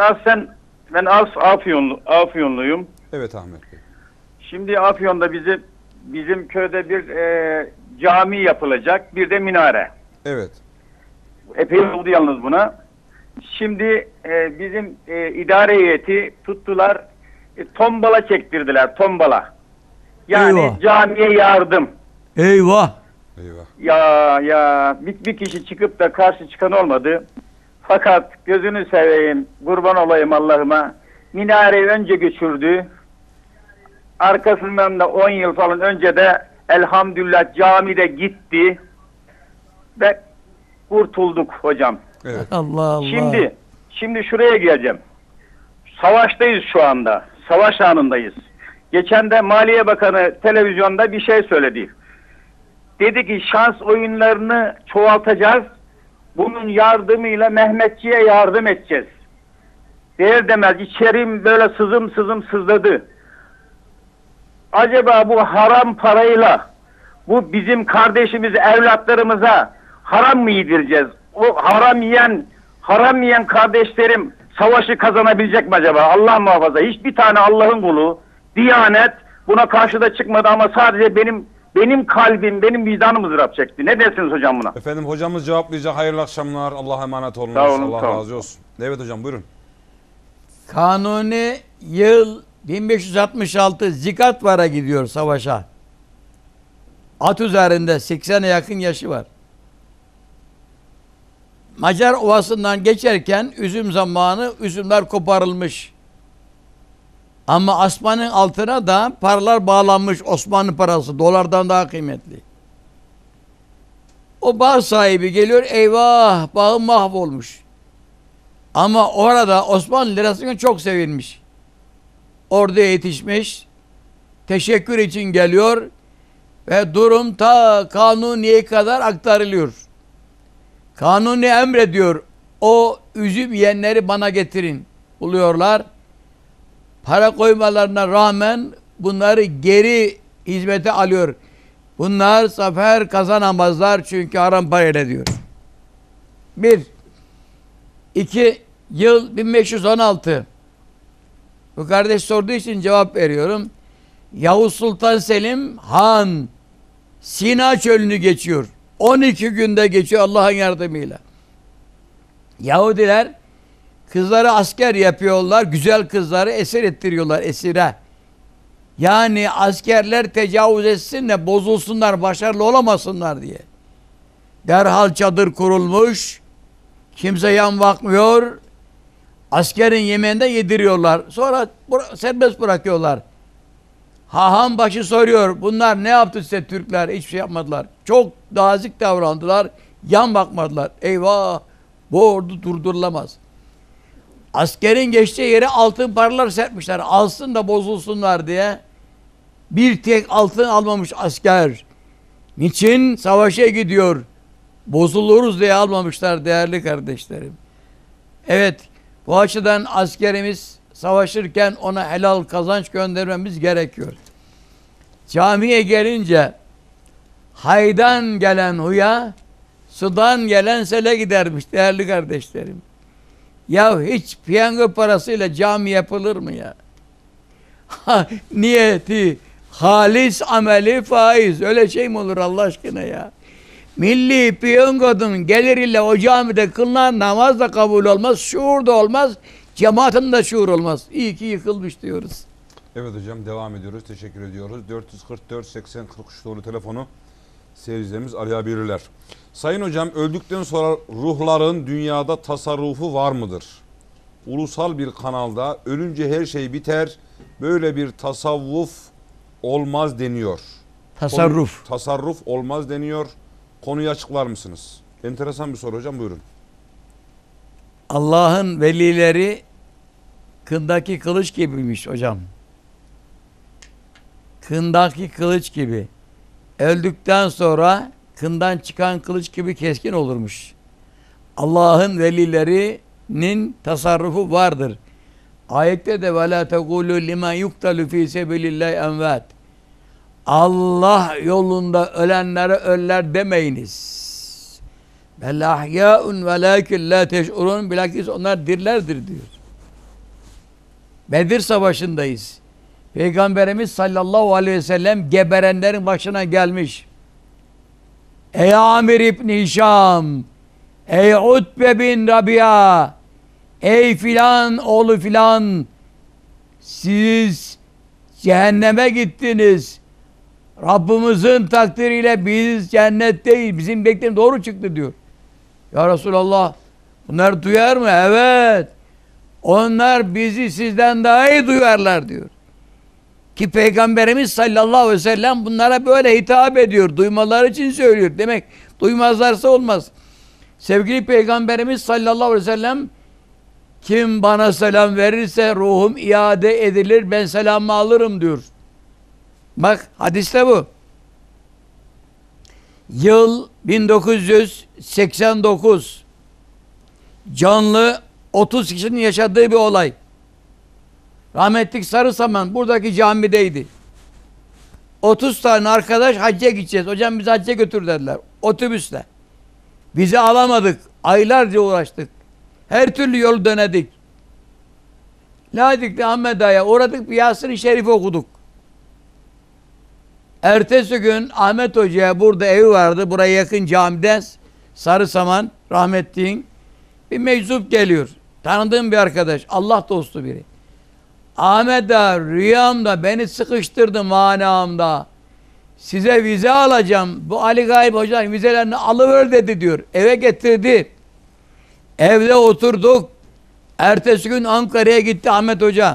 Afyonluyum. Evet Ahmet Bey. Şimdi Afyon'da bizim köyde bir cami yapılacak, bir de minare. Evet. Epey oldu yalnız buna. Şimdi bizim idare heyeti tuttular, tombala çektirdiler, tombala. Yani Eyvah. camiye yardım. Eyvah! Eyvah. Ya bir kişi çıkıp da karşı çıkan olmadı. Fakat gözünü seveyim, kurban olayım Allah'ıma. Minareyi önce göçürdü. Arkasından da 10 yıl falan önce de elhamdülillah camide gitti. Ve kurtulduk hocam. Evet. Allah Allah. Şimdi şuraya geleceğim. Savaştayız şu anda. Savaş anındayız. Geçen de Maliye Bakanı televizyonda bir şey söyledi. Dedi ki şans oyunlarını çoğaltacağız. Bunun yardımıyla Mehmetçiğe yardım edeceğiz. Der demez içerim böyle sızım sızladı. Acaba bu haram parayla Bu bizim kardeşimiz, evlatlarımıza haram mı yedireceğiz? O haram yiyen kardeşlerim savaşı kazanabilecek mi acaba? Allah muhafaza. Hiçbir tane Allah'ın kulu, Diyanet buna karşı da çıkmadı ama sadece benim kalbim, benim vicdanım ızdırap çekti. Ne dersiniz hocam buna? Efendim hocamız cevaplayacak. Hayırlı akşamlar. Allah'a emanet olunuz. Sağ olun, Allah sağ olun. razı olsun. Evet hocam buyurun. Kanuni yıl 1566 Zikatvar'a gidiyor savaşa. At üzerinde 80'e yakın yaşı var. Macar Ovası'ndan geçerken üzüm zamanı üzümler koparılmış. Ama asmanın altına da paralar bağlanmış, Osmanlı parası dolardan daha kıymetli. O bağ sahibi geliyor, eyvah bağım mahvolmuş. Ama orada Osmanlı lirasına çok sevinmiş. Orduya yetişmiş, teşekkür için geliyor ve durum ta Kanuni'ye kadar aktarılıyor. Kanuni emrediyor, o üzüm yiyenleri bana getirin. Buluyorlar. Para koymalarına rağmen bunları geri hizmete alıyor. Bunlar zafer kazanamazlar çünkü haram parayla diyor. 2 yıl 1516. Bu kardeş sorduğu için cevap veriyorum. Yavuz Sultan Selim Han Sina çölünü geçiyor. 12 günde geçiyor Allah'ın yardımıyla. Yahudiler kızları asker yapıyorlar. Güzel kızları esir ettiriyorlar esire. Yani askerler tecavüz etsin de bozulsunlar, başarılı olamasınlar diye. Derhal çadır kurulmuş. Kimse yan bakmıyor. Askerin yemeğinde yediriyorlar. Sonra serbest bırakıyorlar. Haham başı soruyor. Bunlar ne yaptı size Türkler? Hiçbir şey yapmadılar. Çok nazik davrandılar. Yan bakmadılar. Eyvah! Bu ordu durdurulamaz. Askerin geçtiği yere altın paralar serpmişler. Alsın da bozulsunlar diye. Bir tek altın almamış asker. Niçin? Savaşa gidiyor. Bozuluruz diye almamışlar değerli kardeşlerim. Evet, bu açıdan askerimiz savaşırken ona helal kazanç göndermemiz gerekiyor. Camiye gelince haydan gelen huya, sudan gelen sele gidermiş değerli kardeşlerim. Ya hiç piyango parasıyla cami yapılır mı ya? Niyeti, halis ameli faiz. Öyle şey mi olur Allah aşkına ya? Milli piyangodun geliriyle o camide kılınan namaz da kabul olmaz, şuur da olmaz, cemaatin de şuur olmaz. İyi ki yıkılmış diyoruz. Evet hocam devam ediyoruz. Teşekkür ediyoruz. 444 80 43 doğru telefonu seyircilerimiz arayabilirler. Sayın hocam öldükten sonra ruhların dünyada tasarrufu var mıdır? Ulusal bir kanalda ölünce her şey biter. Böyle bir tasavvuf olmaz deniyor. Tasarruf. Tasarruf olmaz deniyor. Konuyu açıklar mısınız? Enteresan bir soru hocam buyurun. Allah'ın velileri kındaki kılıç gibiymiş hocam. Kındaki kılıç gibi. Öldükten sonra kından çıkan kılıç gibi keskin olurmuş. Allah'ın velilerinin tasarrufu vardır. Ayette de وَلَا تَقُولُوا لِمَا يُقْتَلُ ف۪ي سَبِلِ اللّٰهِ اَنْوَاتٍ Allah yolunda ölenlere öller demeyiniz. Bel ahyâun velâkin lâ teş'urûn bilakis onlar dirlerdir diyor. Bedir Savaşı'ndayız. Peygamberimiz sallallahu aleyhi ve sellem geberenlerin başına gelmiş. Ey Amir İbni Hişam, ey Utbe bin Rabia, ey filan oğlu filan, siz cehenneme gittiniz. Rabbimizin takdiriyle biz cennetteyiz. Bizim beklediğimiz doğru çıktı diyor. Ya Resulallah bunlar duyar mı? Evet. Onlar bizi sizden daha iyi duyarlar diyor. Ki Peygamberimiz sallallahu aleyhi ve sellem bunlara böyle hitap ediyor. Duymaları için söylüyor. Demek duymazlarsa olmaz. Sevgili Peygamberimiz sallallahu aleyhi ve sellem kim bana selam verirse ruhum iade edilir ben selamı alırım diyor. Bak hadiste bu. Yıl 1989. Canlı 30 kişinin yaşadığı bir olay. Rahmetlik Sarısaman buradaki camideydi. 30 tane arkadaş hacca gideceğiz. Hocam bizi hacca götür dediler. Otobüsle. Bizi alamadık. Aylarca uğraştık. Her türlü yolu denedik. Ladik'te Ahmet Ağa'ya uğradık. Bir Yasin-i Şerif okuduk. Ertesi gün Ahmet Hoca'ya burada evi vardı. Buraya yakın camiden Sarısaman rahmetliğin bir meczup geliyor. Tanıdığım bir arkadaş. Allah dostu biri. Ahmet Ağa rüyamda beni sıkıştırdı manamda. Size vize alacağım. Bu Ali Gayb Hoca'nın vizelerini alıver dedi diyor. Eve getirdi. Evde oturduk. Ertesi gün Ankara'ya gitti Ahmet Hoca.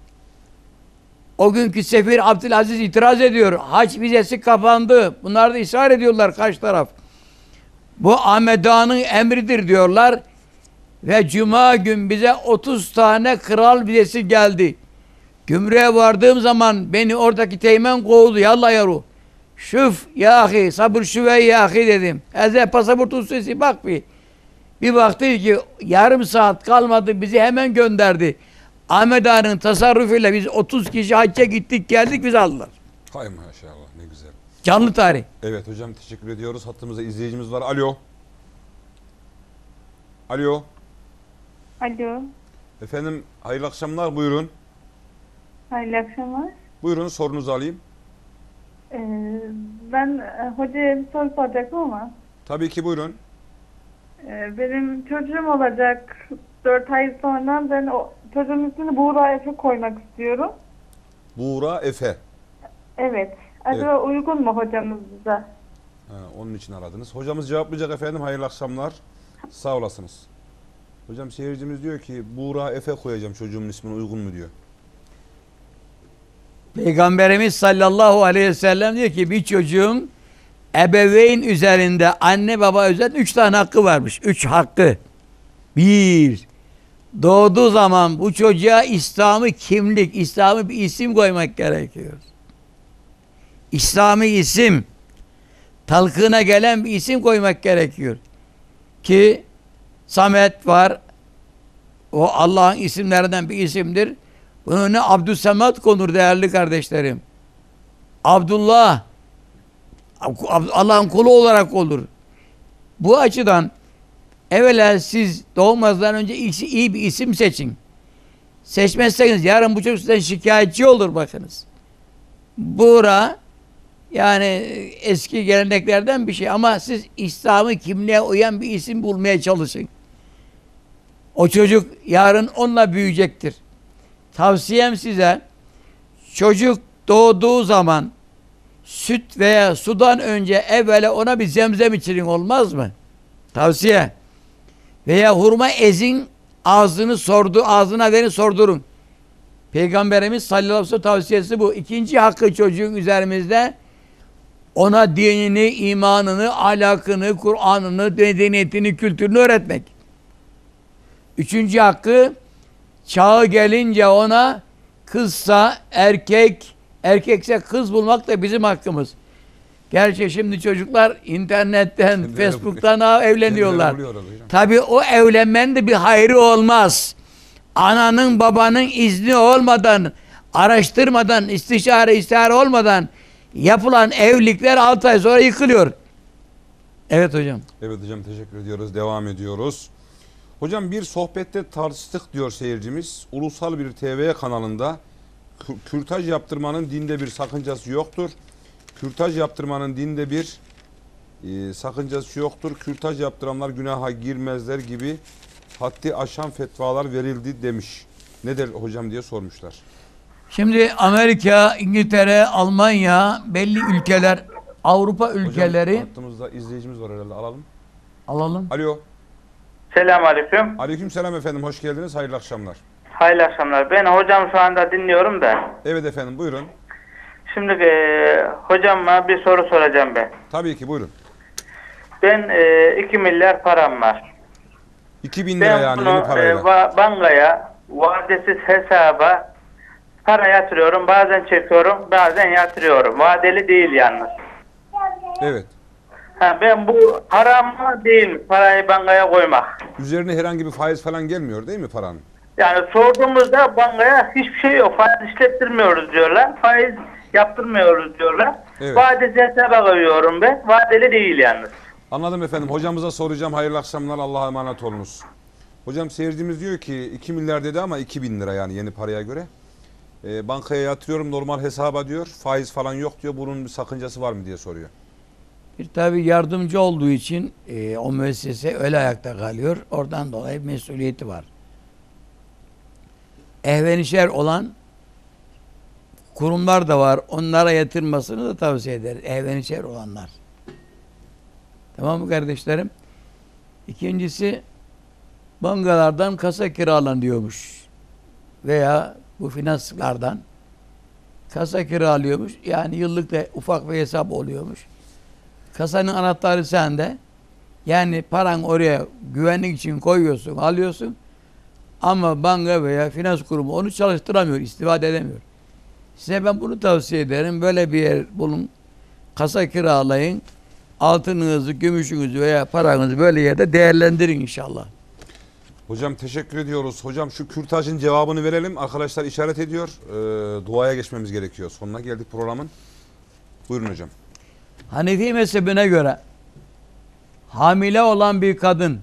O günkü Sefir Abdülaziz itiraz ediyor. Hac vizesi kapandı. Bunlar da ısrar ediyorlar kaç taraf. Bu Ahmet Ağa'nın emridir diyorlar. Ve Cuma gün bize 30 tane kral vizesi geldi. Gümrüğe vardığım zaman beni oradaki teğmen kovdu. Yallah yaru. Şuf ya ahi, sabır şüve ya ahi dedim. Eze pasaportun sesi bak bir. Bir baktı ki yarım saat kalmadı bizi hemen gönderdi. Ahmet Ağa'nın tasarrufuyla biz 30 kişi hacca gittik geldik bizi aldılar. Hay maşallah ne güzel. Canlı tarih. Evet hocam teşekkür ediyoruz. Hattımızda izleyicimiz var. Alo. Alo. Alo, Efendim hayırlı akşamlar buyurun. hayırlı akşamlar. Buyurun sorunuzu alayım. Ben hocaya bir soru soracaktım ama Tabii ki buyurun. benim çocuğum olacak 4 ay sonra ben o çocuğun ismini Buğra Efe koymak istiyorum. Buğra Efe. Evet. Acaba uygun mu hocamız bize? Ha, onun için aradınız. Hocamız cevaplayacak efendim. Hayırlı akşamlar. Sağ olasınız. Hocam seyircimiz diyor ki Buğra Efe koyacağım çocuğumun ismini uygun mu diyor. Peygamberimiz sallallahu aleyhi ve sellem diyor ki bir çocuğun ebeveyn üzerinde anne baba üzerinde 3 tane hakkı varmış. 3 hakkı. 1. Doğduğu zaman bu çocuğa İslami kimlik, İslami bir isim koymak gerekiyor. İslami isim. Talkına gelen bir isim koymak gerekiyor. Ki Samet var. O Allah'ın isimlerinden bir isimdir. Bunun önüne Abdüssemet konur değerli kardeşlerim. Abdullah Allah'ın kulu olarak olur. Bu açıdan evvela siz doğmazdan önce iyi bir isim seçin. Seçmezseniz yarın bu çocuk sizden şikayetçi olur bakınız. Buğra yani eski geleneklerden bir şey ama siz İslam'ı kimliğe uyan bir isim bulmaya çalışın. O çocuk yarın onunla büyüyecektir. Tavsiyem size çocuk doğduğu zaman süt veya sudan önce evvela ona bir zemzem içirin olmaz mı? Tavsiye. Veya hurma ezin ağzına verin sordurun. Peygamberimiz sallallahu aleyhi ve sellem tavsiyesi bu. İkinci hakkı çocuğun üzerimizde ona dinini, imanını, ahlakını, Kur'an'ını, medeniyetini, kültürünü öğretmek. Üçüncü hakkı çağı gelince ona kızsa erkek, erkekse kız bulmak da bizim hakkımız. Gerçi şimdi çocuklar internetten, Facebook'tan evleniyorlar. Tabii o evlenmenin de bir hayrı olmaz. Ananın babanın izni olmadan, araştırmadan, istişare olmadan yapılan evlilikler 6 ay sonra yıkılıyor. Evet hocam. Evet hocam teşekkür ediyoruz. Devam ediyoruz. Hocam bir sohbette tartıştık diyor seyircimiz. Ulusal bir TV kanalında kürtaj yaptırmanın dinde bir sakıncası yoktur. Kürtaj yaptırmanın dinde bir sakıncası yoktur. Kürtaj yaptıranlar günaha girmezler gibi haddi aşan fetvalar verildi demiş. Nedir hocam diye sormuşlar. Şimdi Amerika, İngiltere, Almanya, belli ülkeler, Avrupa ülkeleri. Hocam hattımızda izleyicimiz var herhalde, alalım. Alalım. Alo. Selamünaleyküm. Aleykümselam efendim, hoş geldiniz, hayırlı akşamlar. Hayırlı akşamlar. Ben hocam şu anda dinliyorum da. Evet efendim, buyurun. Şimdi hocama bir soru soracağım ben. Tabii ki, buyurun. Ben 2 milyar param var. 2000 lira Ben yani bunu yeni parayla. bankaya vadesiz hesaba para yatırıyorum. Bazen çekiyorum, bazen yatırıyorum. Vadeli değil yalnız. Evet. Ben bu haram mı değil mi? Parayı bankaya koymak. Üzerine herhangi bir faiz falan gelmiyor değil mi paranın? Yani sorduğumuzda bankaya hiçbir şey yok. Faiz işlettirmiyoruz diyorlar. Faiz Yaptırmıyoruz diyorlar. Evet. Vadesi hesaba koyuyorum ben. Vadeli değil yalnız. Anladım efendim. Hocamıza soracağım. Hayırlı akşamlar. Allah'a emanet olunuz. Hocam seyircimiz diyor ki 2 milyar dedi ama 2.000 lira yani yeni paraya göre. Bankaya yatırıyorum normal hesaba diyor. Faiz falan yok diyor. Bunun bir sakıncası var mı diye soruyor. Bir tabi yardımcı olduğu için o müessese öyle ayakta kalıyor. Oradan dolayı mesuliyeti var. Ehvenişer olan kurumlar da var. Onlara yatırmasını da tavsiye ederiz. Ehvenişer olanlar. Tamam mı kardeşlerim? İkincisi bankalardan kasa kiralanıyormuş. Veya bu finanslardan kasa kiralıyormuş. Yani yıllık da ufak bir hesap oluyormuş. Kasanın anahtarı sende. Yani paran oraya güvenlik için koyuyorsun, alıyorsun. Ama banka veya finans kurumu onu çalıştıramıyor, istifade edemiyor. Size ben bunu tavsiye ederim. Böyle bir yer bulun. Kasa kiralayın. Altınınızı, gümüşünüzü veya paranızı böyle yerde değerlendirin inşallah. Hocam teşekkür ediyoruz. Hocam şu kürtajın cevabını verelim. Arkadaşlar işaret ediyor. Duaya geçmemiz gerekiyor. Sonuna geldik programın. Buyurun hocam. Hanefi mezhebine göre hamile olan bir kadın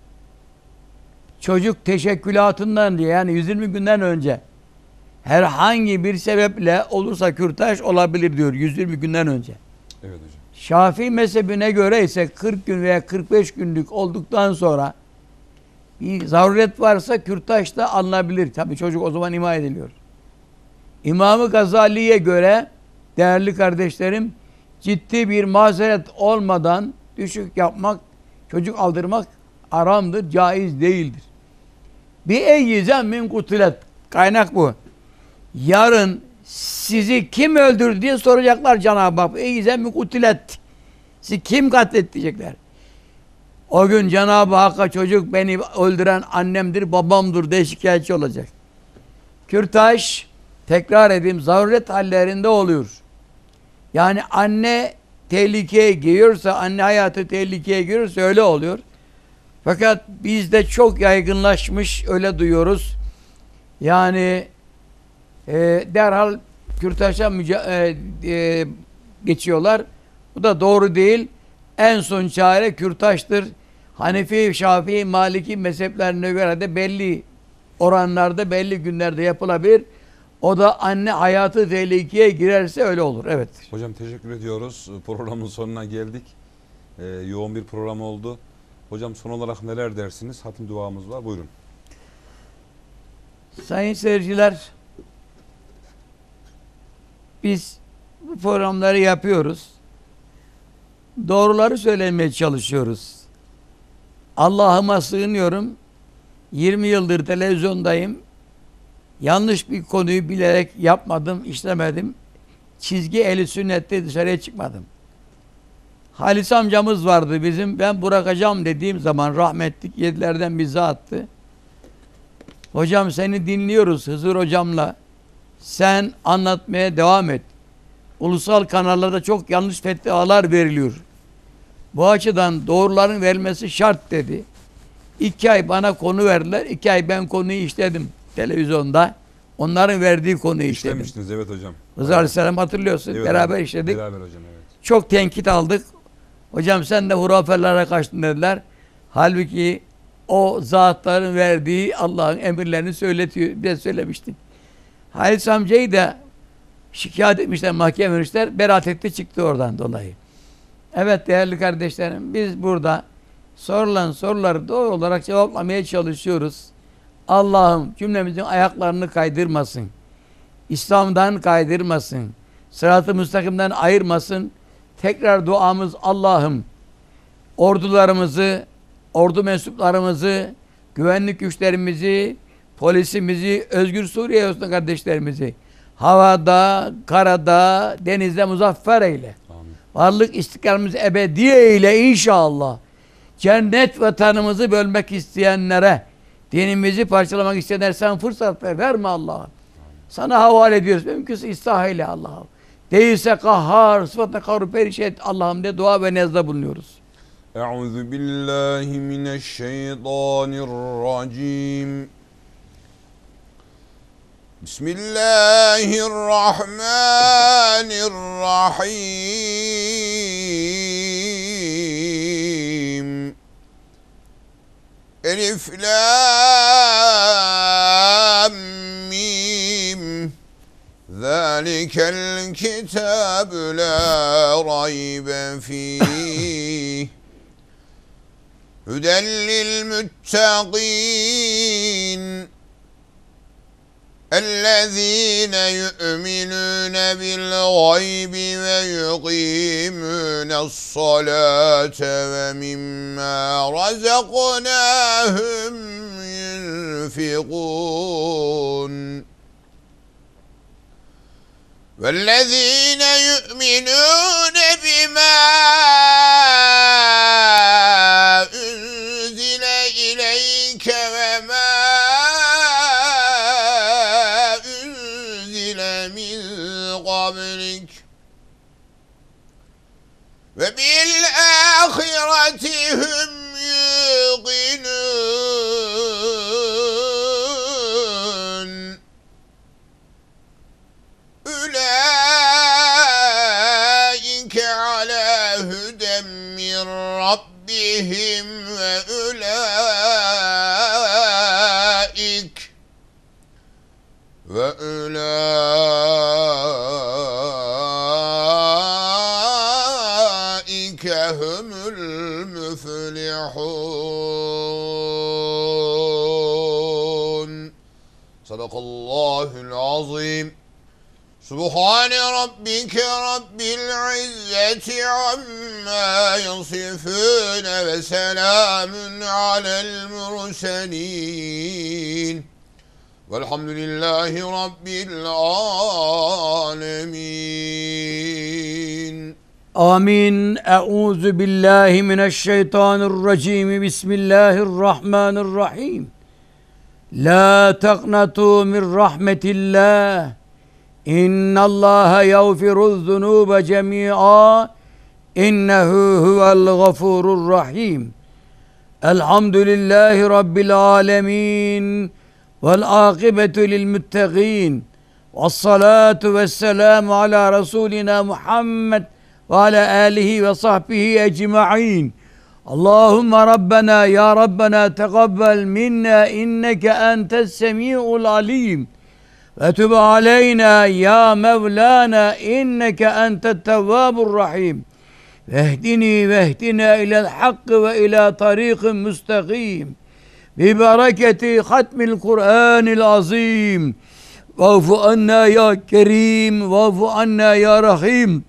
çocuk teşekkülatından diye yani 120 günden önce herhangi bir sebeple olursa kürtaj olabilir diyor 120 günden önce. Evet hocam. Şafii mezhebine göre ise 40 gün veya 45 günlük olduktan sonra bir zaruret varsa kürtaj da alınabilir. Tabii çocuk o zaman ima ediliyor. İmam-ı Gazali'ye göre değerli kardeşlerim ciddi bir mazeret olmadan düşük yapmak, çocuk aldırmak haramdır, caiz değildir. Bir eyyizen min kutilet. Kaynak bu. Yarın sizi kim öldürdü diye soracaklar Cenab-ı Hak. Eyyizen min kutilet. Sizi kim katletti diyecekler. O gün Cenab-ı Hakk'a çocuk beni öldüren annemdir, babamdır diye şikayetçi olacak. Kürtaj, tekrar edeyim, zaruret hallerinde olur. Yani anne tehlikeye giriyorsa, anne hayatı tehlikeye giriyorsa öyle oluyor. Fakat bizde çok yaygınlaşmış, öyle duyuyoruz. Yani derhal kürtaja geçiyorlar. Bu da doğru değil. En son çare kürtajdır. Hanefi, Şafii, Maliki mezheplerine göre de belli oranlarda, belli günlerde yapılabilir. O da anne hayatı tehlikeye girerse öyle olur. Evet. Hocam teşekkür ediyoruz. Programın sonuna geldik. Yoğun bir program oldu. Hocam son olarak neler dersiniz? Hatim duamız var. Buyurun. Sayın seyirciler, biz bu programları yapıyoruz. Doğruları söylemeye çalışıyoruz. Allah'ıma sığınıyorum. 20 yıldır televizyondayım. Yanlış bir konuyu bilerek yapmadım, işlemedim. Çizgi ehli sünnette dışarıya çıkmadım. Halis amcamız vardı bizim. Ben bırakacağım dediğim zaman rahmetlik yedilerden bize attı. Hocam seni dinliyoruz Hızır hocamla. Sen anlatmaya devam et. Ulusal kanallarda çok yanlış fetvalar veriliyor. Bu açıdan doğruların verilmesi şart dedi. 2 ay bana konu verdiler. 2 ay ben konuyu işledim televizyonda. Onların verdiği konuyu işledim. İşlemiştiniz evet hocam. Hızır Aleyhisselam hatırlıyorsun. Evet, beraber hocam. işledik. Beraber hocam evet. Çok tenkit aldık. Hocam sen de hurafelere kaçtın dediler. Halbuki o zatların verdiği Allah'ın emirlerini söyletiyor diye söylemiştik. Halis amcayı da şikayet etmişler, mahkeme vermişler. Beraat etti çıktı oradan dolayı. Evet değerli kardeşlerim, biz burada sorulan soruları doğru olarak cevaplamaya çalışıyoruz. Allah'ım cümlemizin ayaklarını kaydırmasın. İslam'dan kaydırmasın. Sırat-ı müstakimden ayırmasın. Tekrar duamız Allah'ım ordularımızı, ordu mensuplarımızı, güvenlik güçlerimizi, polisimizi, Özgür Suriye olsun kardeşlerimizi havada, karada, denizde muzaffer eyle. Amin. Varlık istikrarımızı ebedi eyle inşallah. Cennet vatanımızı bölmek isteyenlere, dinimizi parçalamak isteyenlere sen fırsat verme Allah'ım. Sana havale ediyoruz. Mümkünse ıslah eyle Allah'ım. Değilse kahhar, sıfatla kahru perişan et Allah'ım diye dua ve nezle bulunuyoruz. Euzu billahi mineşşeytanirracim. Bismillahirrahmanirrahim. Elif lam mim. Zalikel kitab la raybe fih. Huden lil muttaqin. اَلَّذ۪ينَ يُؤْمِنُونَ بِالْغَيْبِ وَيُقِيمُونَ الصَّلَاةَ وَمِمَّا رَزَقْنَاهُمْ يُنْفِقُونَ وَالَّذ۪ينَ يُؤْمِنُونَ بِمَا أُنْزِلَ إِلَيْكَ وَمَا قبلك وبالآخرة هم يوقنون أولئك على هدى من ربهم وأولئك هم المفلحون. صدق الله العظيم. سبحان ربك رب العزة عما يصفون وسلام على المرسلين والحمد لله رب العالمين. Amin. Euzu billahi mineşşeytanirracim. Bismillahirrahmanirrahim. La taqnatu min rahmetillah. İnnallaha yağfiruz zunuba cemi'a. İnnehu huvel gafurur rahim. Elhamdülillahi rabbil alemin. Vel âkibetu lil muttaqin. Vessalatu vesselamu ala Resulina Muhammed ve ala alihi ve sahbihi ecma'in. Allahümme Rabbena ya Rabbena tegabbel minna inneke entes semi'ul alim. Ve tub aleyna ya Mevlana inneke entet tevvabur rahim. Vehdini vehdina ilel hakkı ve ila tariqin müstakim. Bi bereketi hatmil Kur'anil azim. Va'fu anna ya kerim, va'fu anna ya rahim.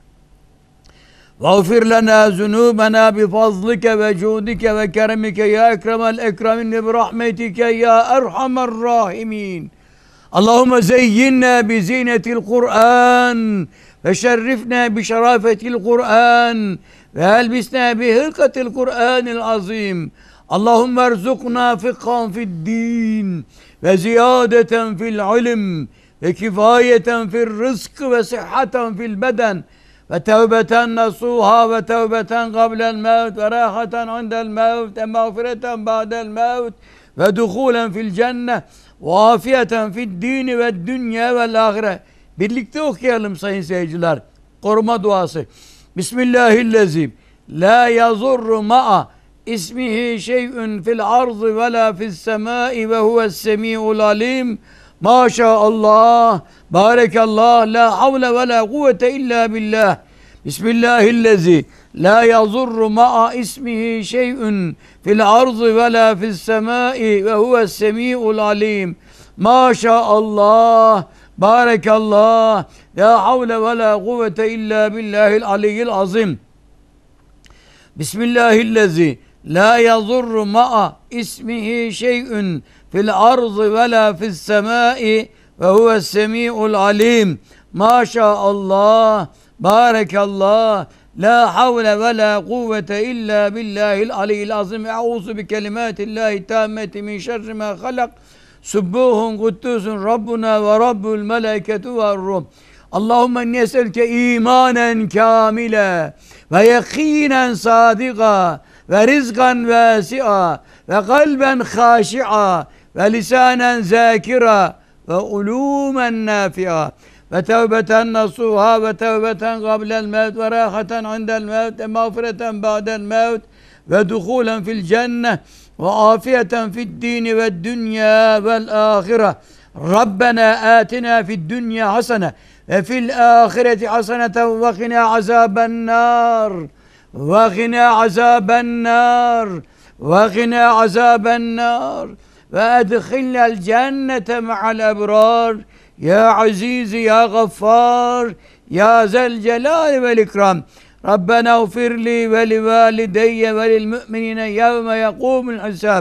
Vağfir lana zunubana bi fazlike ve cudike ve keremike ya ekremel ekremin ve bi rahmetike ya erhamer rahimin. Allahümme zeyyinna bi zinetil Kur'an ve şerrifna bi şerafetil Kur'an ve elbisna bi hırkatil Kur'anil azim. Allahümme erzukna fikhan fid din ve ziyadeten fil ilim ve kifayeten fil rızk ve sıhhaten fil beden ve tevbeten nasuha ve tevbeten qablel mevt ve rahaten indel mevt ve mağfireten ba'del mevt ve duhulen fil cennet ve afiyeten fid dini ve dünya vel ahire. Birlikte okuyalım sayın seyirciler. Koruma duası. Bismillahirrahmanirrahim. La yazurru ma'a ismihi şey'ün fil ardı ve la fis semai ve huves semi'ul alim. Maşallah, barekallah, la havle ve la kuvvete illa billah. Bismillahirrahmanirrahim. La yazurru ma'a ismihi şey'ün fil ardı ve la fis semai ve huves semi'ul alim. Maşallah, barekallah, la havle ve la kuvvete illa billahil aliyyil azim. Bismillahirrahmanirrahim. La yazurru ma'a ismihi şey'ün fil ardı ve la fis semai ve huves semi'ul alim. Maşallah, barekallah, la havle ve la kuvvete illa billahil aliyyil azim. Euzu bi kelimatillahi tammeti min şerri ma halak. Subbuhun kuddusun Rabbuna ve Rabbul meleketu ve ruh. Allahümme inni eselke imanen kamile ve yakinen sadika ve rizkan vasi'a ve kalben haşi'a ve lisanen zakira وعلوما نافعة وتوبة نصوحا وتوبة قبل الموت وراحة عند الموت ومغفرة بعد الموت ودخولا في الجنة وعافية في الدين والدنيا والآخرة ربنا آتنا في الدنيا حسنة وفي الآخرة حسنة وقنا عذاب النار وقنا عذاب النار وقنا عذاب النار وأدخلنا الجنة مع الأبرار يا عزيز يا غفار يا ذا الجلال والإكرام ربنا اغفر لي ولوالدي وللمؤمنين يوم يقوم الحساب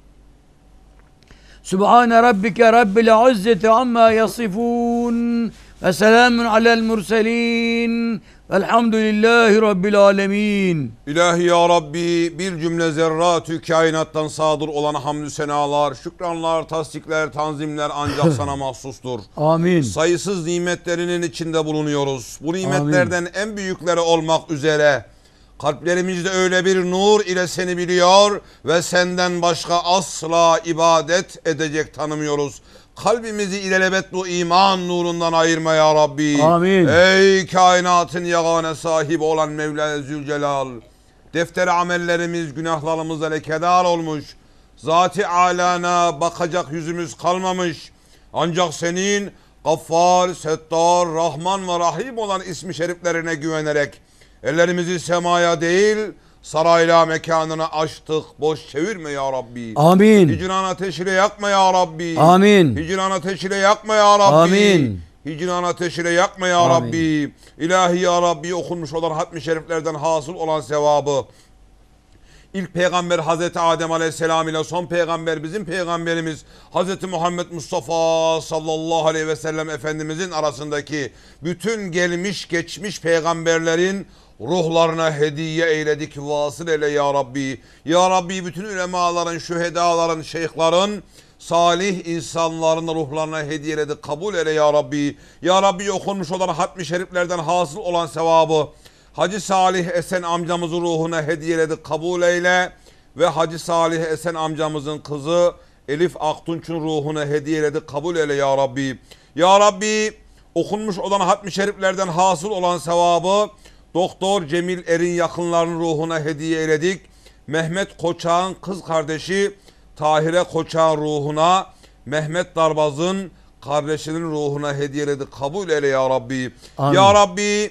سبحان ربك رب العزة عما يصفون وسلام على المرسلين velhamdülillahi Rabbil alemin. İlahi ya Rabbi, bir cümle zerratü kainattan sadır olan hamdü senalar, şükranlar, tasdikler, tanzimler ancak sana mahsustur. Amin. Sayısız nimetlerinin içinde bulunuyoruz. Bu nimetlerden en büyükleri olmak üzere kalplerimizde öyle bir nur ile seni biliyor ve senden başka asla ibadet edecek tanımıyoruz. Kalbimizi ilelebet bu iman nurundan ayırma ya Rabbi. Amin. Ey kainatın yegane sahibi olan Mevla Zülcelal. Defteri amellerimiz, günahlarımızla lekedar olmuş. Zat-ı alana bakacak yüzümüz kalmamış. Ancak senin Gaffar, Settar, Rahman ve Rahim olan ismi şeriflerine güvenerek ellerimizi semaya değil sarayla mekanına açtık. Boş çevirme ya Rabbi. Amin. Hicran ateşiyle yakma ya Rabbi. Amin. Hicran ateşiyle yakma ya Rabbi. Amin. Hicran ateşiyle yakma ya Amin. Rabbi. İlahi ya Rabbi, okunmuş olan hatmi şeriflerden hasıl olan sevabı İlk peygamber Hazreti Adem Aleyhisselam ile son peygamber bizim peygamberimiz Hazreti Muhammed Mustafa sallallahu aleyhi ve sellem Efendimizin arasındaki bütün gelmiş geçmiş peygamberlerin ruhlarına hediye eyledik, vasıl eyle ya Rabbi. Ya Rabbi, bütün ulemaların, şühedaların, şeyhlerin, salih insanların ruhlarına hediye eyledik, kabul eyle ya Rabbi. Ya Rabbi, okunmuş olan hatmi şeriflerden hasıl olan sevabı Hacı Salih Esen amcamızın ruhuna hediyeledik, kabul eyle. Ve Hacı Salih Esen amcamızın kızı Elif Aktunç'un ruhuna hediyeledik, kabul eyle ya Rabbi. Ya Rabbi, okunmuş olan hatmi şeriflerden hasıl olan sevabı Doktor Cemil Er'in yakınlarının ruhuna hediye eyledik. Mehmet Koçak'ın kız kardeşi Tahire Koçak'ın ruhuna, Mehmet Darbaz'ın kardeşinin ruhuna hediyeledik, kabul eyle ya Rabbi. Amin. Ya Rabbi,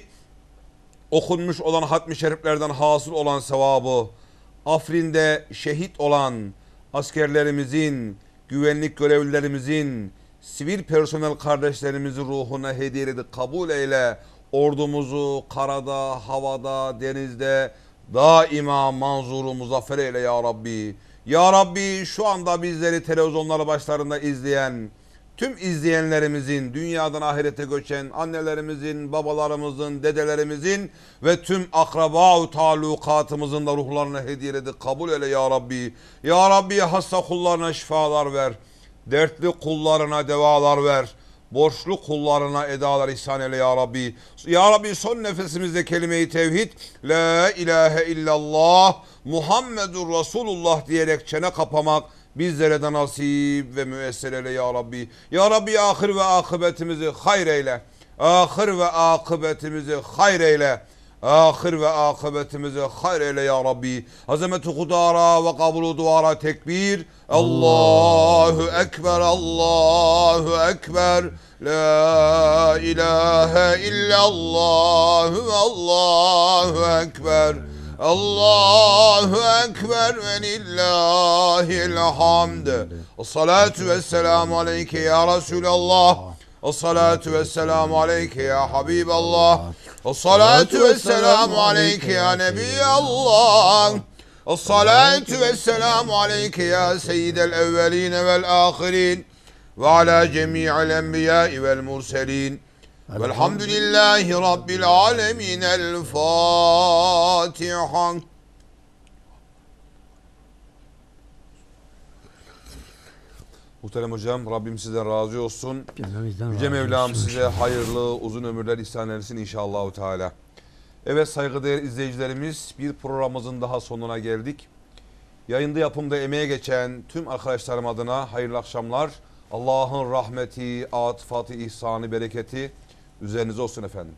okunmuş olan hatmi şeriflerden hasıl olan sevabı Afrin'de şehit olan askerlerimizin, güvenlik görevlilerimizin, sivil personel kardeşlerimizin ruhuna hediye edip kabul eyle. Ordumuzu karada, havada, denizde daima manzuru muzaffer eyle ya Rabbi. Ya Rabbi, şu anda bizleri televizyonları başlarında izleyen tüm izleyenlerimizin, dünyadan ahirete göçen annelerimizin, babalarımızın, dedelerimizin ve tüm akraba-u talukatımızın da ruhlarına hediye edip kabul eyle ya Rabbi. Ya Rabbi, hasta kullarına şifalar ver. Dertli kullarına devalar ver. Borçlu kullarına edalar ihsan eyle ya Rabbi. Ya Rabbi, son nefesimizde kelime-i tevhid, la ilahe illallah Muhammedur Resulullah diyerek çene kapamak bizlere de nasip ve müessir eyle ya Rabbi. Ya Rabbi, ahir ve akıbetimizi hayır eyle. Ahir ve akıbetimizi hayır eyle. Ahir ve akıbetimizi hayır eyle ya Rabbi. Azameti kudara ve kabulu duara tekbir. Allahu Ekber, Allahu Ekber. La ilahe illallah, Allahu Ekber. Allahu Ekber ve lillahil hamd. Esselatu vesselamu aleyke ya Resulallah. Esselatu vesselamu aleyke ya Habiballah. Esselatu vesselamu aleyke ya Nebiyallah. Esselatu vesselamu aleyke ya Seyyidel evveline vel ahirin. Ve ala cemi'il enbiyai vel murselin. Velhamdülillahi Rabbil alemin. El Fatiha. Muhterem hocam, Rabbim sizden razı olsun. Yüce Mevlam size hayırlı uzun ömürler ihsan etsin inşallah Teala. Evet saygıdeğer izleyicilerimiz, bir programımızın daha sonuna geldik. Yayında yapımda emeğe geçen tüm arkadaşlarım adına hayırlı akşamlar. Allah'ın rahmeti, atıfatı, ihsanı, bereketi üzerinize olsun efendim.